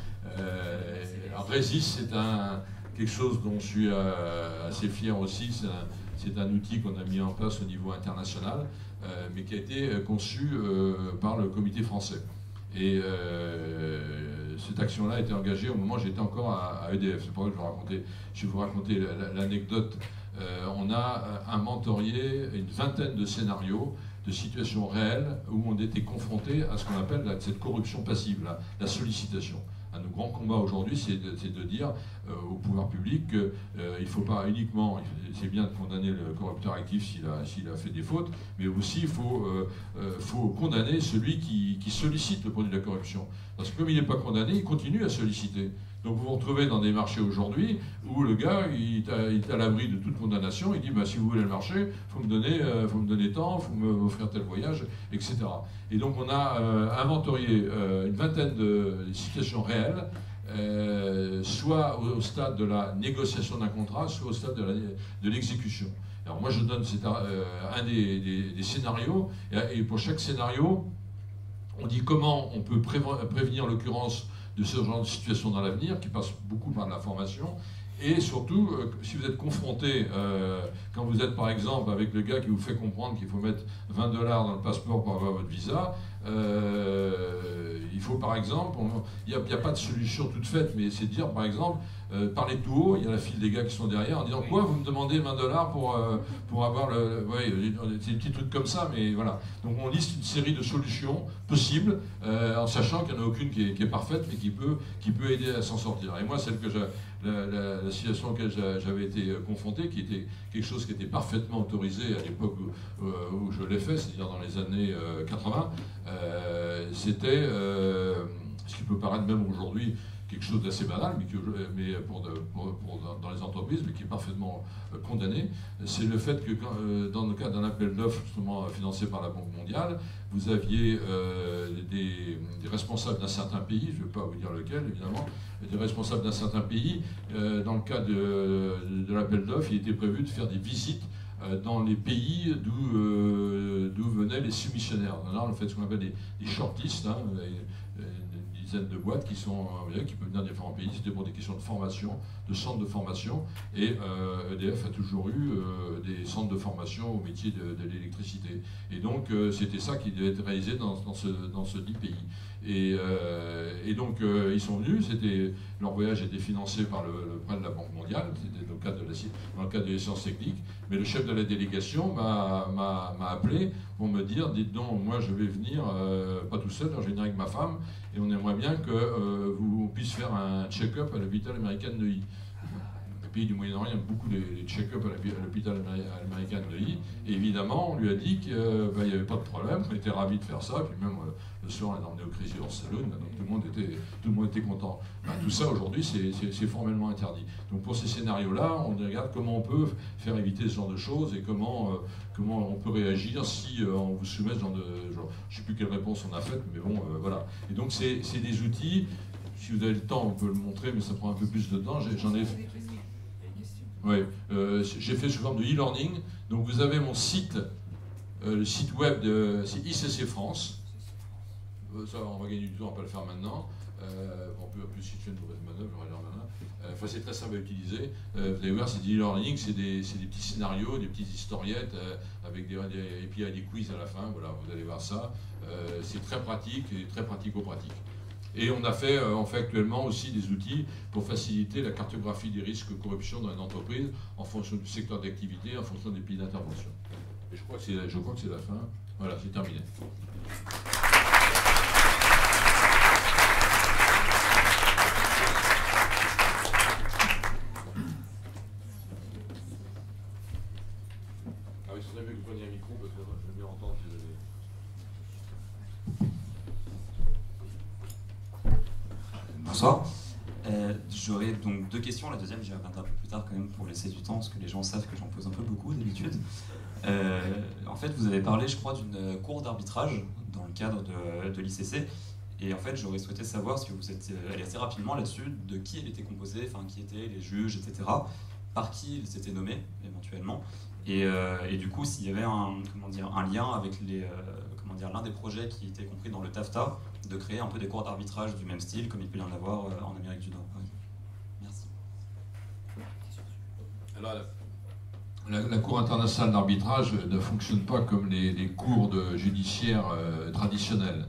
Après, si c'est quelque chose dont je suis assez fier aussi, c'est un outil qu'on a mis en place au niveau international, mais qui a été conçu par le comité français. Et cette action-là a été engagée au moment où j'étais encore à EDF. C'est pour ça que je vais vous raconter l'anecdote. On a inventorié une vingtaine de scénarios, de situations réelles où on était confronté à ce qu'on appelle cette corruption passive, la sollicitation. Un de nos grands combats aujourd'hui, c'est de dire au pouvoir public qu'il ne faut pas uniquement, c'est bien de condamner le corrupteur actif s'il a fait des fautes, mais aussi il faut condamner celui qui sollicite le produit de la corruption. Parce que comme il n'est pas condamné, il continue à solliciter. Donc vous vous retrouvez dans des marchés aujourd'hui où le gars, il est à l'abri de toute condamnation, il dit si vous voulez le marché, il faut me donner tant, il faut m'offrir tel voyage, etc. Et donc on a inventorié une vingtaine de situations réelles, soit au stade de la négociation d'un contrat, soit au stade de l'exécution. Alors moi je donne un des scénarios, et pour chaque scénario, on dit comment on peut prévenir l'occurrence de ce genre de situation dans l'avenir, qui passe beaucoup par de la formation, et surtout, si vous êtes confronté, quand vous êtes par exemple avec le gars qui vous fait comprendre qu'il faut mettre $20 dans le passeport pour avoir votre visa, il faut par exemple, il n'y a pas de solution toute faite, mais c'est de dire par exemple, parler tout haut, il y a la file des gars qui sont derrière en disant quoi, vous me demandez $20 pour avoir le. Oui, c'est des petits trucs comme ça, mais voilà. Donc on liste une série de solutions possibles, en sachant qu'il n'y en a aucune qui est parfaite, mais qui peut aider à s'en sortir. Et moi, celle que la situation à laquelle j'avais été confronté, qui était quelque chose qui était parfaitement autorisé à l'époque où je l'ai fait, c'est-à-dire dans les années 80, C'était ce qui peut paraître même aujourd'hui quelque chose d'assez banal, mais dans les entreprises, mais qui est parfaitement condamné, c'est le fait que dans le cadre d'un appel d'offres justement financé par la Banque mondiale, vous aviez des responsables d'un certain pays, je ne vais pas vous dire lequel évidemment, des responsables d'un certain pays, dans le cadre de l'appel d'offres, il était prévu de faire des visites dans les pays d'où venaient les soumissionnaires. Là, on fait ce qu'on appelle des shortlists, hein, dizaines de boîtes qui peuvent venir de différents pays. C'était pour des questions de formation, de centres de formation, et EDF a toujours eu des centres de formation au métier de l'électricité. Et donc c'était ça qui devait être réalisé dans ce dit pays. Et donc ils sont venus, leur voyage était financé par le prêt de la Banque mondiale, c'était dans le cadre des sciences techniques, mais le chef de la délégation m'a appelé pour me dire, dites donc, moi je vais venir, pas tout seul, je vais venir avec ma femme, et on aimerait bien que vous puissiez faire un check-up à l'hôpital américain de Neuilly. Les pays du Moyen-Orient, il y a beaucoup de check-up à l'hôpital américain de Neuilly. Et évidemment, on lui a dit qu'il n'y avait pas de problème, on était ravis de faire ça. Et puis même le soir, on l'a emmené au Crazy Horse Saloon, donc tout le monde était content. Tout ça, aujourd'hui, c'est formellement interdit. Donc pour ces scénarios-là, on regarde comment on peut faire éviter ce genre de choses et comment on peut réagir si on vous soumet ce genre de... je ne sais plus quelle réponse on a faite, mais bon, voilà. Et donc c'est des outils, si vous avez le temps, on peut le montrer, mais ça prend un peu plus de temps. J'en ai fait... Oui, j'ai fait sous forme de e-learning. Donc vous avez mon site, le site web c'est ICC France. Ça, on va gagner du temps, on va pas le faire maintenant. On peut plus situer une mauvaise manœuvre, j'aurais l'air malin. Enfin, c'est très simple à utiliser. Vous allez voir, c'est du e-learning, c'est des petits scénarios, des petites historiettes, avec et puis il y a des quiz à la fin. Voilà, vous allez voir ça. C'est très pratique et très pratico-pratique. Et on fait actuellement aussi des outils pour faciliter la cartographie des risques de corruption dans une entreprise en fonction du secteur d'activité, en fonction des pays d'intervention. Et je crois que c'est la fin. Voilà, c'est terminé. Ah oui, c'est mieux que vous preniez un micro parce que j'aime bien entendre si vous avez... Bonsoir. J'aurais donc deux questions. La deuxième, j'y reviendrai un peu plus tard quand même pour laisser du temps, parce que les gens savent que j'en pose un peu beaucoup d'habitude. En fait, vous avez parlé, je crois, d'une cour d'arbitrage dans le cadre de l'ICC. Et en fait, j'aurais souhaité savoir, parce que vous êtes allé assez rapidement là-dessus, de qui elle était composée, enfin qui étaient les juges, etc. Par qui ils étaient nommés, éventuellement. Et du coup, s'il y avait un lien avec l'un des projets qui était compris dans le TAFTA, de créer un peu des cours d'arbitrage du même style, comme il peut y en avoir en Amérique du Nord, par exemple. Merci. Alors, la Cour internationale d'arbitrage ne fonctionne pas comme les cours judiciaires traditionnels.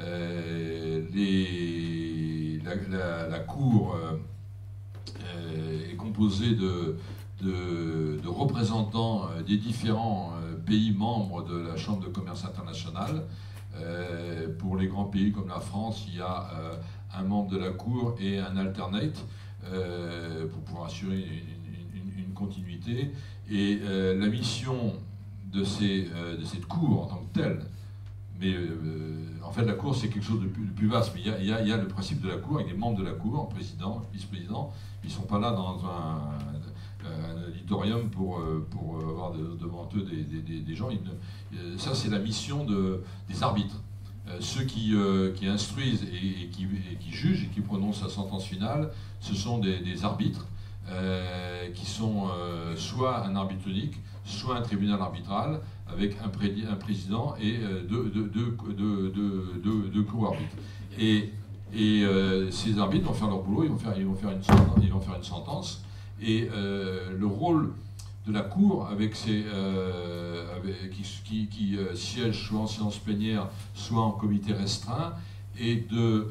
La Cour est composée de représentants des différents pays membres de la Chambre de commerce internationale. Pour les grands pays comme la France, il y a un membre de la Cour et un alternate pour pouvoir assurer une continuité. Et la mission de cette Cour en tant que telle, mais en fait la Cour c'est quelque chose de plus vaste, mais il y a le principe de la Cour avec les membres de la Cour, président, vice-président, ils ne sont pas là dans un auditorium pour avoir devant eux des gens. Ça, c'est la mission des arbitres. Ceux qui instruisent et qui jugent et qui prononcent la sentence finale, ce sont des arbitres qui sont soit un arbitre unique, soit un tribunal arbitral avec un président et deux co-arbitres. Et ces arbitres vont faire leur boulot, ils vont faire une sentence. Et le rôle de la Cour, avec qui siège soit en séance plénière, soit en comité restreint, il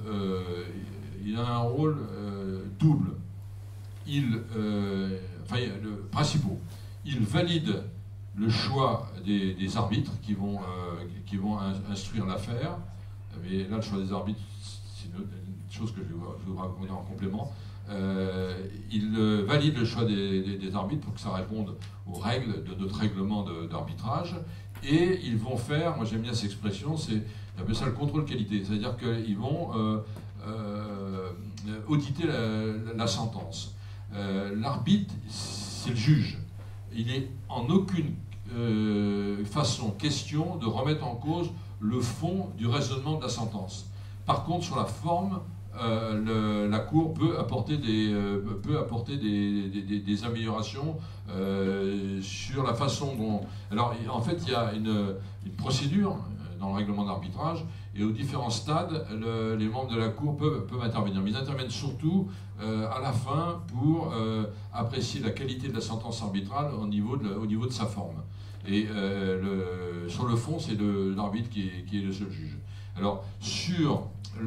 a un rôle double. Principaux. Il valide le choix des arbitres qui vont instruire l'affaire. Mais là, le choix des arbitres, c'est une chose que je vais raconter en complément. Il valide le choix des arbitres pour que ça réponde aux règles de notre règlement d'arbitrage, et ils vont faire, moi j'aime bien cette expression, on appelle ça le contrôle qualité, c'est-à-dire qu'ils vont auditer la sentence. L'arbitre, c'est le juge. Il n'est en aucune façon question de remettre en cause le fond du raisonnement de la sentence. Par contre, sur la forme, la Cour peut apporter des améliorations sur la façon dont... Alors, en fait, il y a une procédure dans le règlement d'arbitrage, et aux différents stades, les membres de la Cour peuvent intervenir. Mais ils interviennent surtout à la fin pour apprécier la qualité de la sentence arbitrale au niveau de sa forme. Et sur le fond, c'est l'arbitre qui est le seul juge. Alors, sur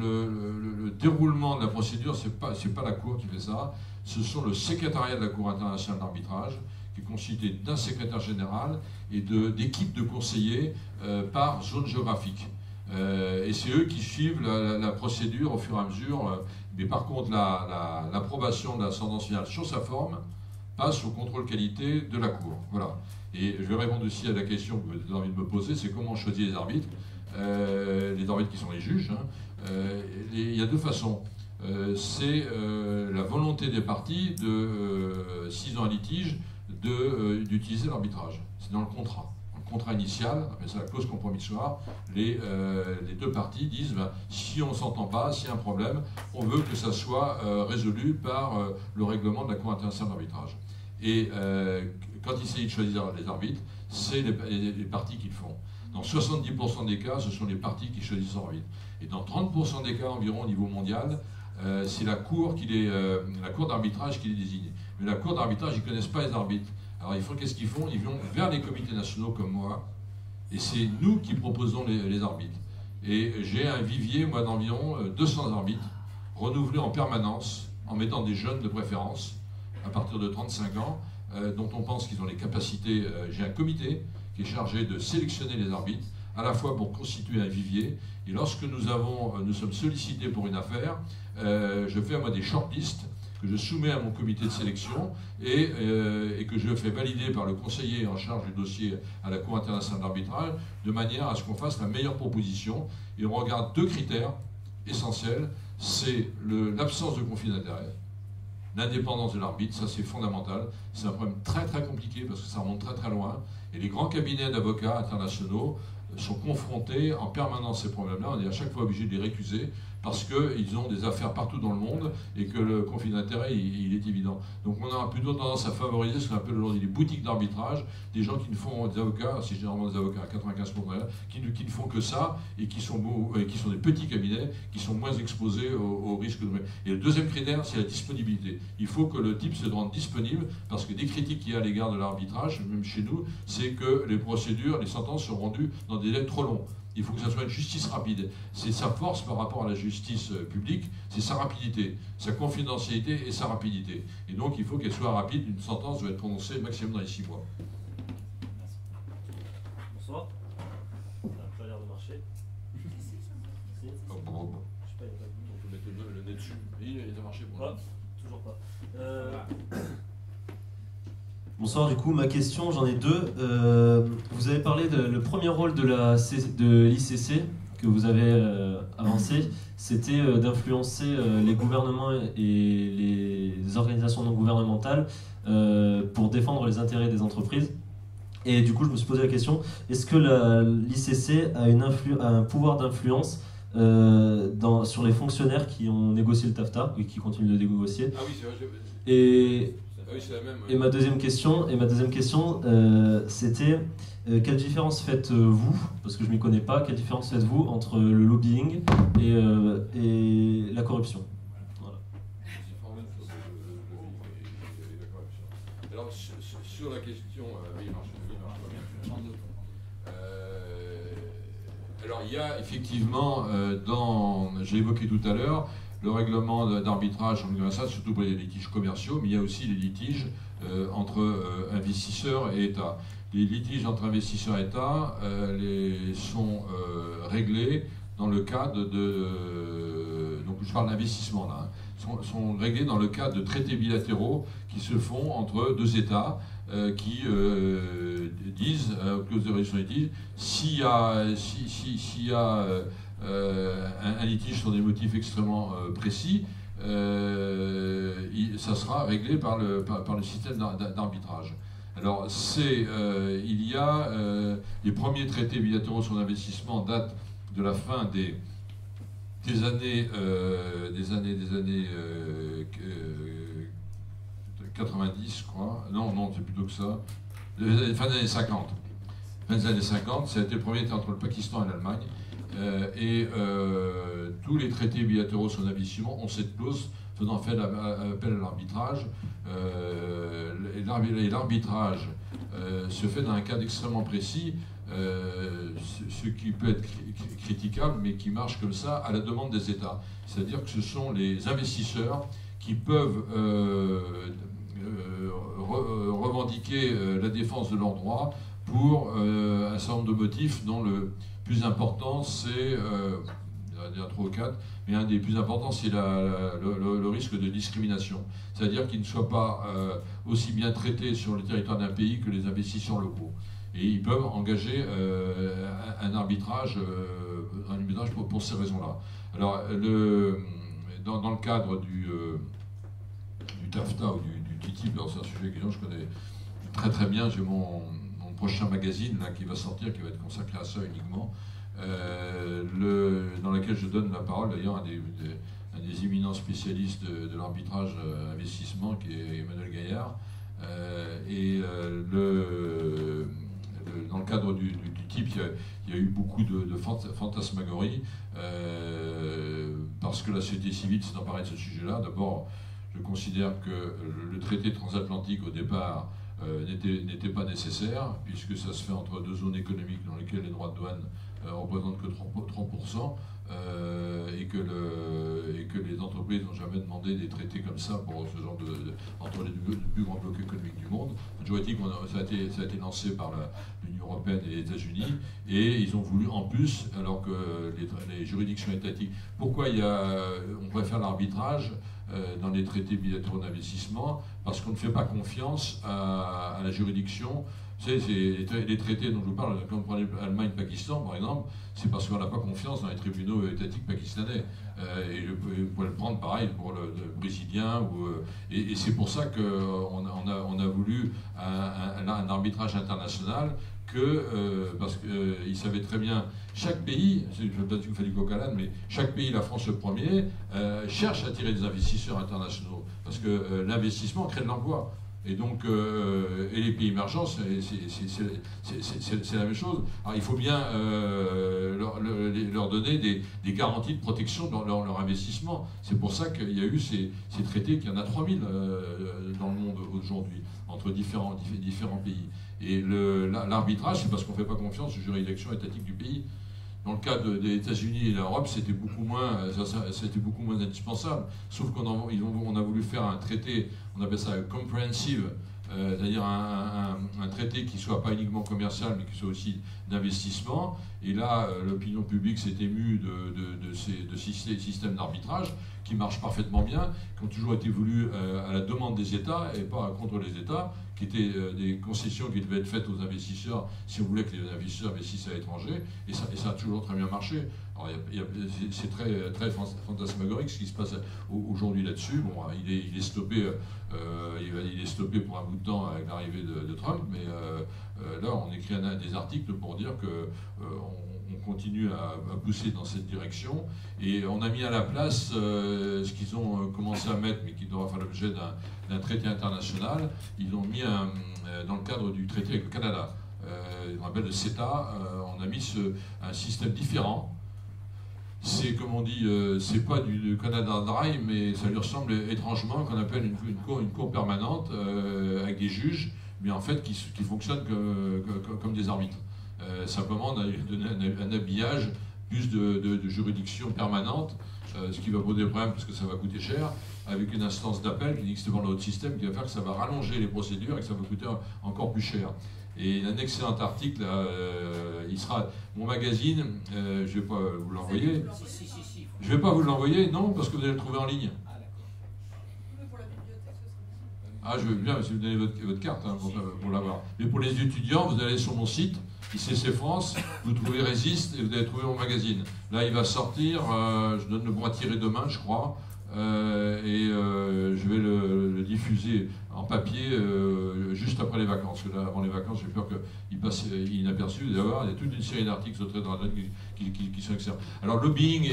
le déroulement de la procédure, c'est pas la Cour qui fait ça, ce sont le secrétariat de la Cour internationale d'arbitrage, qui est constitué d'un secrétaire général et d'équipes de conseillers par zone géographique. Et c'est eux qui suivent la procédure au fur et à mesure. Mais par contre, l'approbation de la sentence finale sur sa forme passe au contrôle qualité de la Cour. Voilà. Et je vais répondre aussi à la question que vous avez envie de me poser, c'est comment on choisit les arbitres. Les arbitres qui sont les juges. Il y a deux façons. C'est la volonté des parties, s'ils ont un litige, d'utiliser l'arbitrage. C'est dans le contrat. Dans le contrat initial, c'est la clause compromissoire, les deux parties disent si on ne s'entend pas, s'il y a un problème, on veut que ça soit résolu par le règlement de la Cour internationale d'arbitrage. Et quand il s'agit de choisir les arbitres, c'est les parties qui le font. Dans 70% des cas, ce sont les parties qui choisissent leur arbitre. Et dans 30% des cas environ au niveau mondial, c'est la Cour d'arbitrage qui les désigne. Mais la Cour d'arbitrage, ils ne connaissent pas les arbitres. Alors qu'est-ce qu'ils font? Ils vont vers les comités nationaux comme moi, et c'est nous qui proposons les arbitres. Et j'ai un vivier, moi, d'environ 200 arbitres, renouvelés en permanence, en mettant des jeunes de préférence, à partir de 35 ans, dont on pense qu'ils ont les capacités. J'ai un comité qui est chargé de sélectionner les arbitres, à la fois pour constituer un vivier, et lorsque nous sommes sollicités pour une affaire, je fais moi des shortlists que je soumets à mon comité de sélection et que je fais valider par le conseiller en charge du dossier à la Cour internationale d'arbitrage, de manière à ce qu'on fasse la meilleure proposition. Et on regarde deux critères essentiels, c'est l'absence de conflit d'intérêt, l'indépendance de l'arbitre, ça c'est fondamental. C'est un problème très très compliqué parce que ça remonte très très loin. Et les grands cabinets d'avocats internationaux sont confrontés en permanence à ces problèmes-là. On est à chaque fois obligé de les récuser parce qu'ils ont des affaires partout dans le monde et que le conflit d'intérêt, il est évident. Donc on a plutôt tendance à favoriser ce qu'on appelle aujourd'hui les boutiques d'arbitrage, des gens qui ne font des avocats, c'est généralement des avocats à 95%, qui ne font que ça et qui sont des petits cabinets, qui sont moins exposés aux risques. Et le deuxième critère, c'est la disponibilité. Il faut que le type se rende disponible parce que des critiques qu'il y a à l'égard de l'arbitrage, même chez nous, c'est que les procédures, les sentences sont rendues dans des délais trop longs. Il faut que ça soit une justice rapide. C'est sa force par rapport à la justice publique, c'est sa rapidité, sa confidentialité et sa rapidité. Et donc il faut qu'elle soit rapide, une sentence doit être prononcée maximum dans les 6 mois. Bonsoir. Ça n'a pas l'air de marcher. Si. Oh, bon. Je sais pas, il n'y a pas de bouton. On peut mettre le nez dessus. Il a marché pour moi. Toujours pas. Bonsoir, du coup, ma question, j'en ai deux. Vous avez parlé le premier rôle de l'ICC que vous avez avancé, c'était d'influencer les gouvernements et les organisations non gouvernementales pour défendre les intérêts des entreprises. Et du coup, je me suis posé la question, est-ce que l'ICC a un pouvoir d'influence sur les fonctionnaires qui ont négocié le TAFTA et qui continuent de négocier? Ah oui, c'est vrai. Oui, c'est la même. Et ma deuxième question, c'était quelle différence faites-vous, parce que je ne m'y connais pas, quelle différence faites-vous entre le lobbying et la corruption? Voilà. Alors, sur la question, il marche bien. Alors, il y a effectivement, j'ai évoqué tout à l'heure, le règlement d'arbitrage, ça, surtout pour les litiges commerciaux, mais il y a aussi les litiges entre investisseurs et États. Les litiges entre investisseurs et États sont réglés dans le cadre donc je parle d'investissement là, sont réglés dans le cadre de traités bilatéraux qui se font entre deux États qui disent, clause de résolution disent, s'il y a un litige sur des motifs extrêmement précis, ça sera réglé par le système d'arbitrage. Alors, il y a les premiers traités bilatéraux sur l'investissement datent de la fin des années 90, je crois. Non, c'est plutôt que ça. Fin des années 50. Fin des années 50, ça a été le premier entre le Pakistan et l'Allemagne. Tous les traités bilatéraux sur l'investissement ont cette clause faisant appel à l'arbitrage. Et l'arbitrage se fait dans un cadre extrêmement précis, ce qui peut être critiquable, mais qui marche comme ça à la demande des États. C'est-à-dire que ce sont les investisseurs qui peuvent revendiquer la défense de leurs droits pour un certain nombre de motifs, dont le plus important, c'est, il y en a 3 ou 4, mais un des plus importants, c'est le risque de discrimination. C'est-à-dire qu'ils ne soient pas aussi bien traités sur le territoire d'un pays que les investisseurs locaux. Et ils peuvent engager un arbitrage pour ces raisons-là. Alors, dans le cadre du TAFTA ou du TTIP, c'est un sujet que je connais très très bien, j'ai mon prochain magazine là, qui va sortir, qui va être consacré à ça uniquement, dans lequel je donne la parole d'ailleurs à un des éminents spécialistes de l'arbitrage investissement, qui est Emmanuel Gaillard. Dans le cadre du TTIP, il y a eu beaucoup de fantasmagories, parce que la société civile s'est emparée de ce sujet-là. D'abord, je considère que le traité transatlantique, au départ, n'était pas nécessaire, puisque ça se fait entre 2 zones économiques dans lesquelles les droits de douane représentent que 30%, et que les entreprises n'ont jamais demandé des traités comme ça pour ce genre entre les 2 plus grands blocs économiques du monde. Ça a été lancé par l'Union européenne et les États-Unis, et ils ont voulu en plus, alors que les juridictions étatiques, pourquoi on préfère l'arbitrage dans les traités bilatéraux d'investissement? Parce qu'on ne fait pas confiance à la juridiction. C'est les traités dont je vous parle, quand on prend Allemagne-Pakistan par exemple, c'est parce qu'on n'a pas confiance dans les tribunaux étatiques pakistanais. Et vous pouvez le prendre pareil pour le brésilien. Et c'est pour ça qu'on a voulu un arbitrage international, parce qu'ils savaient très bien, chaque pays, je ne veux pas dire qu'il fait du coq à l'âne, mais chaque pays, la France le premier, cherche à attirer des investisseurs internationaux, parce que l'investissement crée de l'emploi. Et donc, et les pays émergents, c'est la même chose. Alors, il faut bien leur donner des garanties de protection dans leur investissement. C'est pour ça qu'il y a eu ces traités, qu'il y en a 3000 dans le monde aujourd'hui, entre différents pays. Et l'arbitrage, c'est parce qu'on ne fait pas confiance aux juridictions étatiques du pays. Dans le cas des États-Unis et de l'Europe, c'était beaucoup moins indispensable. Sauf qu'on a voulu faire un traité, on appelle ça comprehensive, c'est-à-dire un traité qui ne soit pas uniquement commercial, mais qui soit aussi d'investissement. Et là, l'opinion publique s'est émue de ces systèmes d'arbitrage qui marchent parfaitement bien, qui ont toujours été voulus à la demande des États et pas contre les États, qui étaient des concessions qui devaient être faites aux investisseurs si on voulait que les investisseurs investissent à l'étranger, et ça a toujours très bien marché. Alors, c'est très fantasmagorique ce qui se passe aujourd'hui là-dessus. Bon, il est stoppé pour un bout de temps avec l'arrivée de Trump, mais là on écrit des articles pour dire que on continue à pousser dans cette direction, et on a mis à la place ce qu'ils ont commencé à mettre, mais qui devra faire l'objet d'un traité international. Ils ont mis dans le cadre du traité avec le Canada, on appelle le CETA, on a mis un système différent. C'est, comme on dit, c'est pas du Canada Dry, mais ça lui ressemble étrangement, qu'on appelle une cour permanente avec des juges, mais en fait qui fonctionnent comme des arbitres. Simplement, on a donné un habillage plus de juridiction permanente, ce qui va poser des problèmes parce que ça va coûter cher, avec une instance d'appel qui n'existe pas dans l'autre système, qui va faire que ça va rallonger les procédures et que ça va coûter encore plus cher. Et un excellent article, il sera mon magazine, je ne vais pas vous l'envoyer. Je ne vais pas vous l'envoyer, non, parce que vous allez le trouver en ligne. Ah, je veux bien, si vous donnez votre carte hein, pour l'avoir. Mais pour les étudiants, vous allez sur mon site, ICC France, vous trouvez Résiste et vous allez trouver mon magazine. Là, il va sortir, je donne le bon à tirer demain, je crois, je vais le diffuser en papier juste après les vacances. Parce que là, avant les vacances, j'ai peur qu'il passe inaperçu. D'ailleurs, il y a toute une série d'articles sur Trade Radar qui sont excellents. Alors, lobbying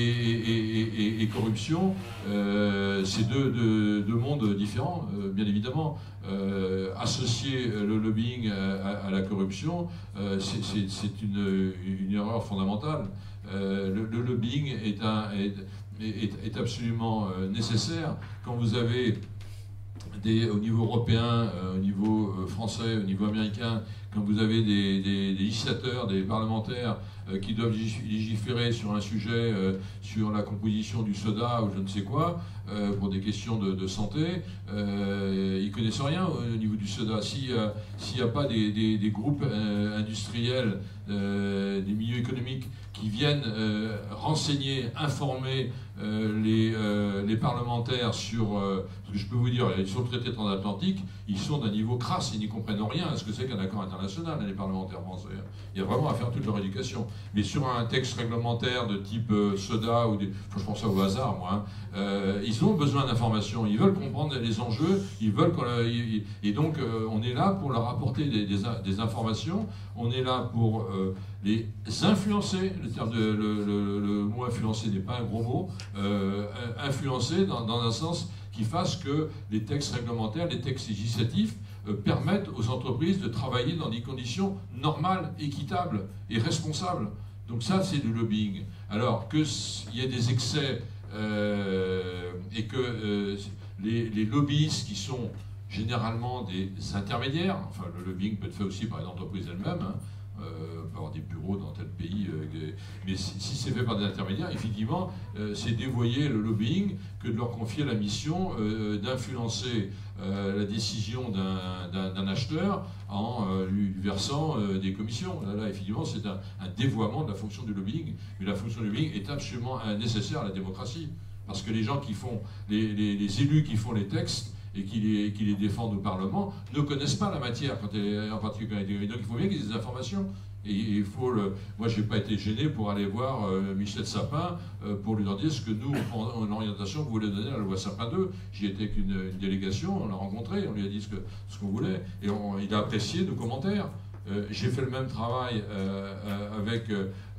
et corruption, c'est deux mondes différents, bien évidemment. Associer le lobbying à la corruption, c'est une erreur fondamentale. Le lobbying est absolument nécessaire quand vous avez au niveau européen, au niveau français, au niveau américain, quand vous avez des législateurs, des parlementaires qui doivent légiférer sur un sujet, sur la composition du soda ou je ne sais quoi, pour des questions de santé, ils ne connaissent rien au niveau du soda. S'il n'y a pas des groupes industriels, des milieux économiques qui viennent renseigner, informer les parlementaires sur ce que je peux vous dire, sur le traité transatlantique, ils sont d'un niveau crasse, ils n'y comprennent rien à ce que c'est qu'un accord international, les parlementaires français. Il y a vraiment à faire toute leur éducation. Mais sur un texte réglementaire de type soda, je pense ça au hasard, moi, ils ont besoin d'informations, ils veulent comprendre les enjeux, et donc on est là pour leur apporter des informations, on est là pour les influencer, le mot influencer n'est pas un gros mot, influencer dans un sens qui fasse que les textes réglementaires, les textes législatifs permettent aux entreprises de travailler dans des conditions normales, équitables et responsables. Donc ça, c'est du lobbying. Alors qu'il y ait des excès et que les lobbyistes qui sont généralement des intermédiaires, enfin le lobbying peut être fait aussi par les entreprises elles-mêmes, hein, on peut avoir des bureaux dans tel pays, mais si c'est fait par des intermédiaires, effectivement, c'est dévoyer le lobbying que de leur confier la mission d'influencer la décision d'un acheteur en lui versant des commissions. Là, effectivement, c'est un dévoiement de la fonction du lobbying, mais la fonction du lobbying est absolument nécessaire à la démocratie, parce que les gens qui font, les élus qui font les textes, et qui les défendent au Parlement, ne connaissent pas la matière, en particulier. Donc il faut bien qu'ils aient des informations. Et moi, je n'ai pas été gêné pour aller voir Michel Sapin pour lui dire ce que nous, en orientation, vous voulez donner à la loi Sapin 2. J'y étais avec une délégation, on l'a rencontré, on lui a dit ce qu'on voulait, et il a apprécié nos commentaires. J'ai fait le même travail avec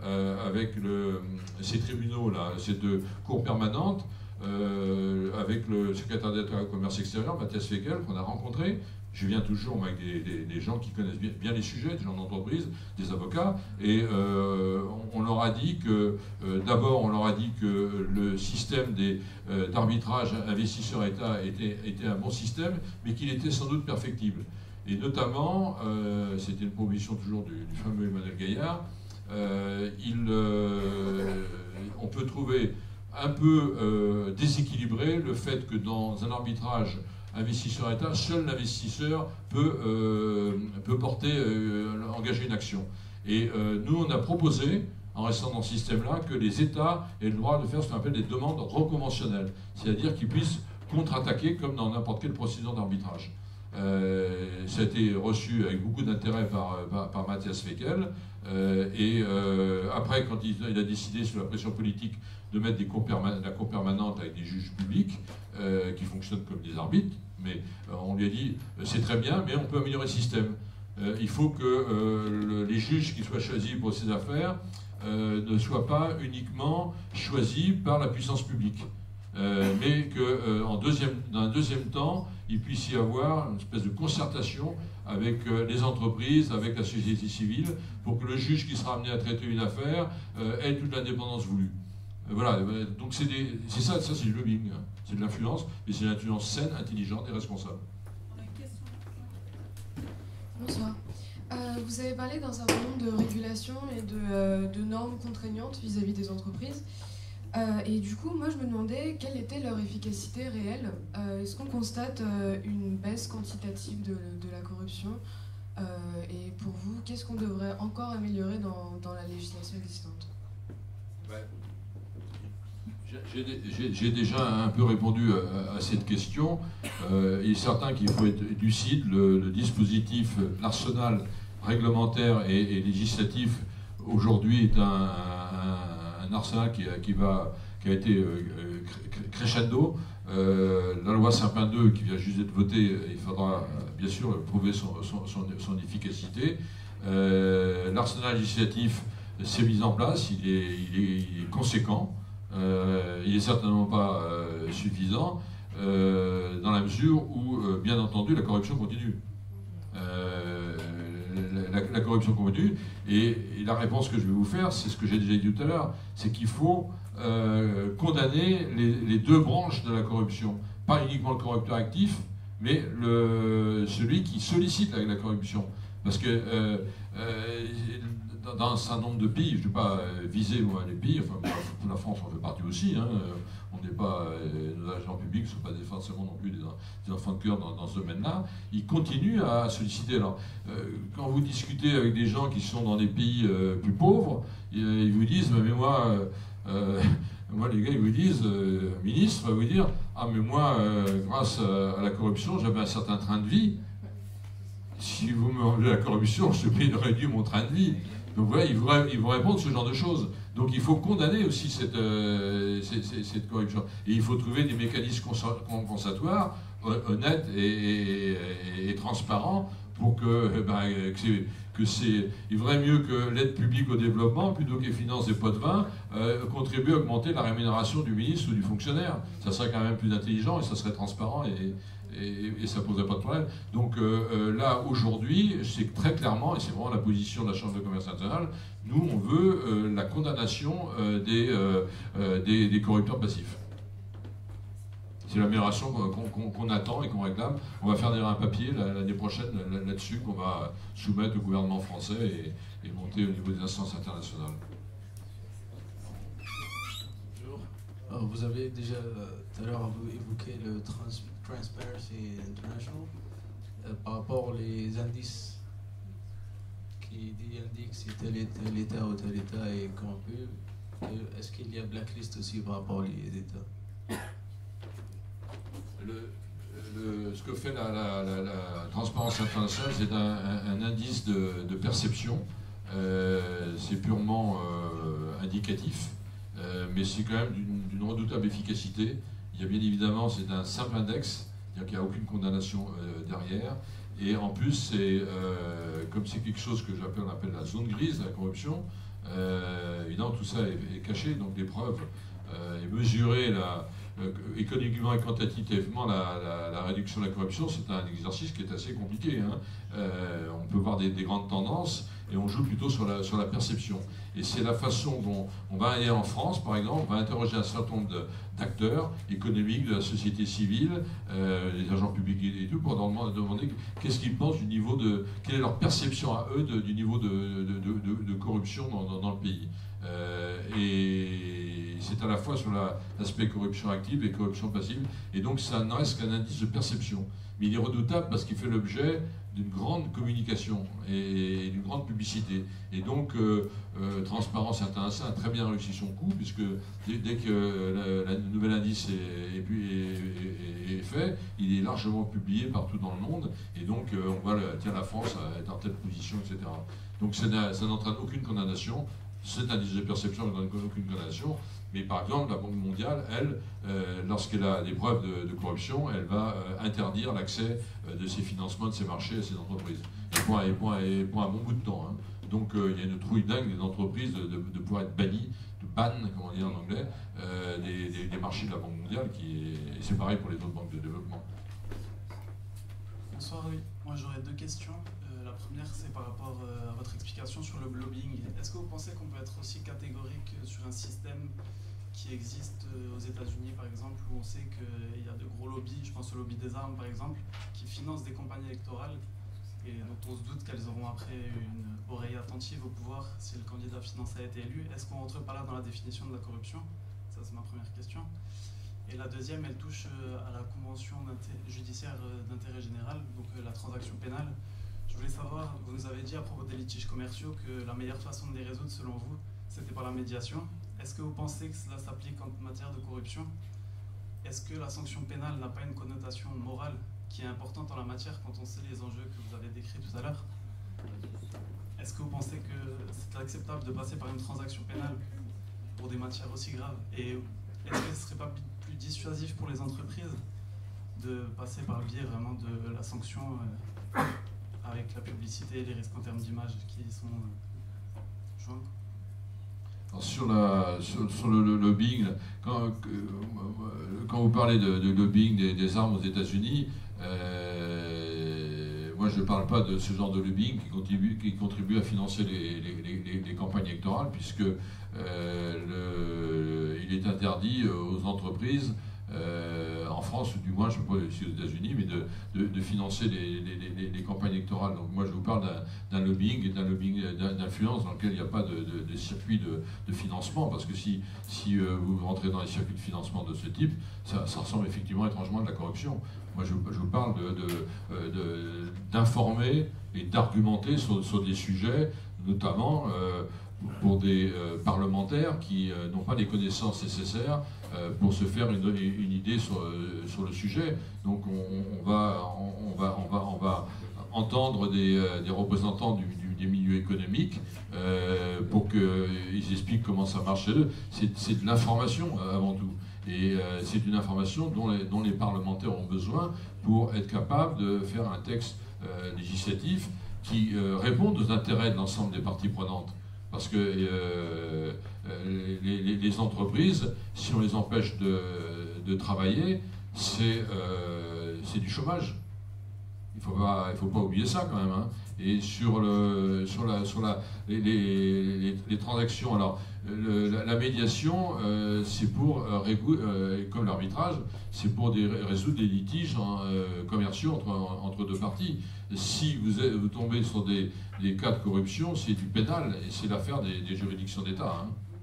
ces tribunaux-là, ces deux cours permanentes, avec le secrétaire d'État au commerce extérieur, Mathias Fekl, qu'on a rencontré. Je viens toujours avec des gens qui connaissent bien les sujets, des gens d'entreprise, des avocats, et on leur a dit que, d'abord, on leur a dit que le système d'arbitrage investisseur-État était un bon système, mais qu'il était sans doute perfectible. Et notamment, c'était une proposition toujours du fameux Emmanuel Gaillard, on peut trouver un peu déséquilibré le fait que dans un arbitrage investisseur-État, seul l'investisseur peut engager une action. Et nous, on a proposé, en restant dans ce système-là, que les États aient le droit de faire ce qu'on appelle des demandes reconventionnelles, c'est-à-dire qu'ils puissent contre-attaquer comme dans n'importe quelle procédure d'arbitrage. Ça a été reçu avec beaucoup d'intérêt par Mathias Fekl, et après, quand il a décidé, sous la pression politique, de mettre la cour permanente avec des juges publics qui fonctionnent comme des arbitres, mais on lui a dit c'est très bien, mais on peut améliorer le système. Il faut que les juges qui soient choisis pour ces affaires ne soient pas uniquement choisis par la puissance publique, mais dans un deuxième temps, il puisse y avoir une espèce de concertation avec les entreprises, avec la société civile, pour que le juge qui sera amené à traiter une affaire ait toute l'indépendance voulue. Voilà, donc c'est ça c'est du lobbying, hein. C'est de l'influence, mais c'est une influence saine, intelligente et responsable. On a une question. Bonsoir. Vous avez parlé d'un certain nombre de régulations et de normes contraignantes vis-à-vis des entreprises. Et du coup, moi je me demandais quelle était leur efficacité réelle. Est-ce qu'on constate une baisse quantitative de la corruption et pour vous, qu'est-ce qu'on devrait encore améliorer dans la législation existante? J'ai déjà un peu répondu à cette question. Il est certain qu'il faut être lucide. Le dispositif, l'arsenal réglementaire et législatif aujourd'hui est un arsenal qui a été crescendo. La loi Sapin 2 qui vient juste d'être votée, il faudra bien sûr prouver son efficacité. L'arsenal législatif s'est mis en place, il est conséquent. Il n'est certainement pas suffisant dans la mesure où, bien entendu, la corruption continue. La corruption continue, et la réponse que je vais vous faire, c'est ce que j'ai déjà dit tout à l'heure, c'est qu'il faut condamner les deux branches de la corruption. Pas uniquement le corrupteur actif, mais celui qui sollicite la corruption. Parce que dans un certain nombre de pays, je ne vais pas viser moi, les pays, enfin la France en fait partie aussi, hein, on n'est pas, nos agents publics ne sont pas forcément non plus des enfants de cœur dans ce domaine-là, ils continuent à solliciter. Alors, quand vous discutez avec des gens qui sont dans des pays plus pauvres, ils vous disent, mais moi les gars, ils vous disent, ministre va vous dire, ah mais moi, grâce à la corruption, j'avais un certain train de vie. Si vous me enlevez la corruption, je suis obligé de réduire mon train de vie. Donc voilà, ils vous répondent ce genre de choses. Donc il faut condamner aussi cette corruption. Et il faut trouver des mécanismes compensatoires, honnêtes et transparents, pour il vaudrait mieux que l'aide publique au développement, plutôt que les finances des pots de vin, contribue à augmenter la rémunération du ministre ou du fonctionnaire. Ça serait quand même plus intelligent et ça serait transparent et ça ne poserait pas de problème. Donc là, aujourd'hui, c'est très clairement, et c'est vraiment la position de la Chambre de commerce internationale, nous, on veut la condamnation des corrupteurs passifs. C'est l'amélioration qu'on attend et qu'on réclame. On va faire d'ailleurs un papier l'année prochaine là-dessus qu'on va soumettre au gouvernement français et monter au niveau des instances internationales. Bonjour. Alors, vous avez déjà tout à l'heure évoqué le Transparency International par rapport aux indices qui indiquent si tel État ou tel État est corrompu. Est-ce qu'il y a blacklist aussi par rapport aux États? Ce que fait la Transparence internationale, c'est un indice de perception. C'est purement indicatif, mais c'est quand même d'une redoutable efficacité. Il y a bien évidemment, c'est un simple index, c'est-à-dire qu'il n'y a aucune condamnation derrière. Et en plus, c'est comme c'est quelque chose que on appelle la zone grise de la corruption, évidemment tout ça est caché, donc les preuves et mesurer économiquement et quantitativement la réduction de la corruption, c'est un exercice qui est assez compliqué. Hein. On peut voir des grandes tendances et on joue plutôt sur la perception. Et c'est la façon dont on va aller en France, par exemple, on va interroger un certain nombre d'acteurs économiques, de la société civile, les agents publics et tout, pour leur demander qu'est-ce qu'ils pensent du niveau quelle est leur perception à eux du niveau de corruption dans le pays. Et c'est à la fois sur l'aspect corruption active et corruption passive, et donc ça ne reste qu'un indice de perception. Mais il est redoutable parce qu'il fait l'objet d'une grande communication et d'une grande publicité. Et donc, Transparence internationale a très bien réussi son coup, puisque dès que le nouvel indice est fait, il est largement publié partout dans le monde, et donc on voit la France est en telle position, etc. Donc ça n'entraîne aucune condamnation. Cet indice de perception ne donne aucune condamnation, mais par exemple, la Banque mondiale, elle, lorsqu'elle a des preuves de corruption, elle va interdire l'accès de ses financements, de ses marchés à ces entreprises. Et pour un bon bout de temps. Hein. Donc il y a une trouille dingue des entreprises de pouvoir être bannies, de ban, comme on dit en anglais, des marchés de la Banque mondiale, et c'est pareil pour les autres banques de développement. Bonsoir, oui. Moi j'aurais deux questions. La première, c'est par rapport à votre explication sur le lobbying. Est-ce que vous pensez qu'on peut être aussi catégorique sur un système qui existe aux États-Unis, par exemple, où on sait qu'il y a de gros lobbies, je pense au lobby des armes, par exemple, qui financent des campagnes électorales et dont on se doute qu'elles auront après une oreille attentive au pouvoir si le candidat financé a été élu. Est-ce qu'on rentre pas là dans la définition de la corruption? Ça, c'est ma première question. Et la deuxième, elle touche à la convention judiciaire d'intérêt général, donc la transaction pénale. Je voulais savoir, vous nous avez dit à propos des litiges commerciaux que la meilleure façon de les résoudre, selon vous, c'était par la médiation. Est-ce que vous pensez que cela s'applique en matière de corruption? Est-ce que la sanction pénale n'a pas une connotation morale qui est importante en la matière quand on sait les enjeux que vous avez décrits tout à l'heure? Est-ce que vous pensez que c'est acceptable de passer par une transaction pénale pour des matières aussi graves? Et est-ce que ce ne serait pas plus dissuasif pour les entreprises de passer par le biais vraiment de la sanction avec la publicité et les risques en termes d'image qui sont joints? Alors sur le lobbying, quand vous parlez de lobbying des armes aux États-Unis, moi je ne parle pas de ce genre de lobbying qui contribue à financer les campagnes électorales, puisque il est interdit aux entreprises, en France, ou du moins, je ne sais pas si aux États-Unis, mais de financer les campagnes électorales. Donc moi, je vous parle d'un lobbying et d'un lobbying d'influence dans lequel il n'y a pas de circuit de financement, parce que si vous rentrez dans les circuits de financement de ce type, ça ressemble effectivement étrangement à de la corruption. Moi, je vous parle d'informer et d'argumenter sur des sujets, notamment pour des parlementaires qui n'ont pas les connaissances nécessaires pour se faire une idée sur le sujet. Donc on va entendre des représentants des milieux économiques pour qu'ils expliquent comment ça marche chez eux. C'est de l'information avant tout. Et c'est une information dont les parlementaires ont besoin pour être capables de faire un texte législatif qui réponde aux intérêts de l'ensemble des parties prenantes. Parce que les entreprises, si on les empêche de travailler, c'est du chômage. Il faut pas oublier ça quand même. Hein. Et sur les transactions, alors la médiation, c'est pour comme l'arbitrage, c'est pour résoudre des litiges commerciaux entre deux parties. Si vous tombez sur des cas de corruption, c'est du pénal et c'est l'affaire des juridictions d'État. Hein.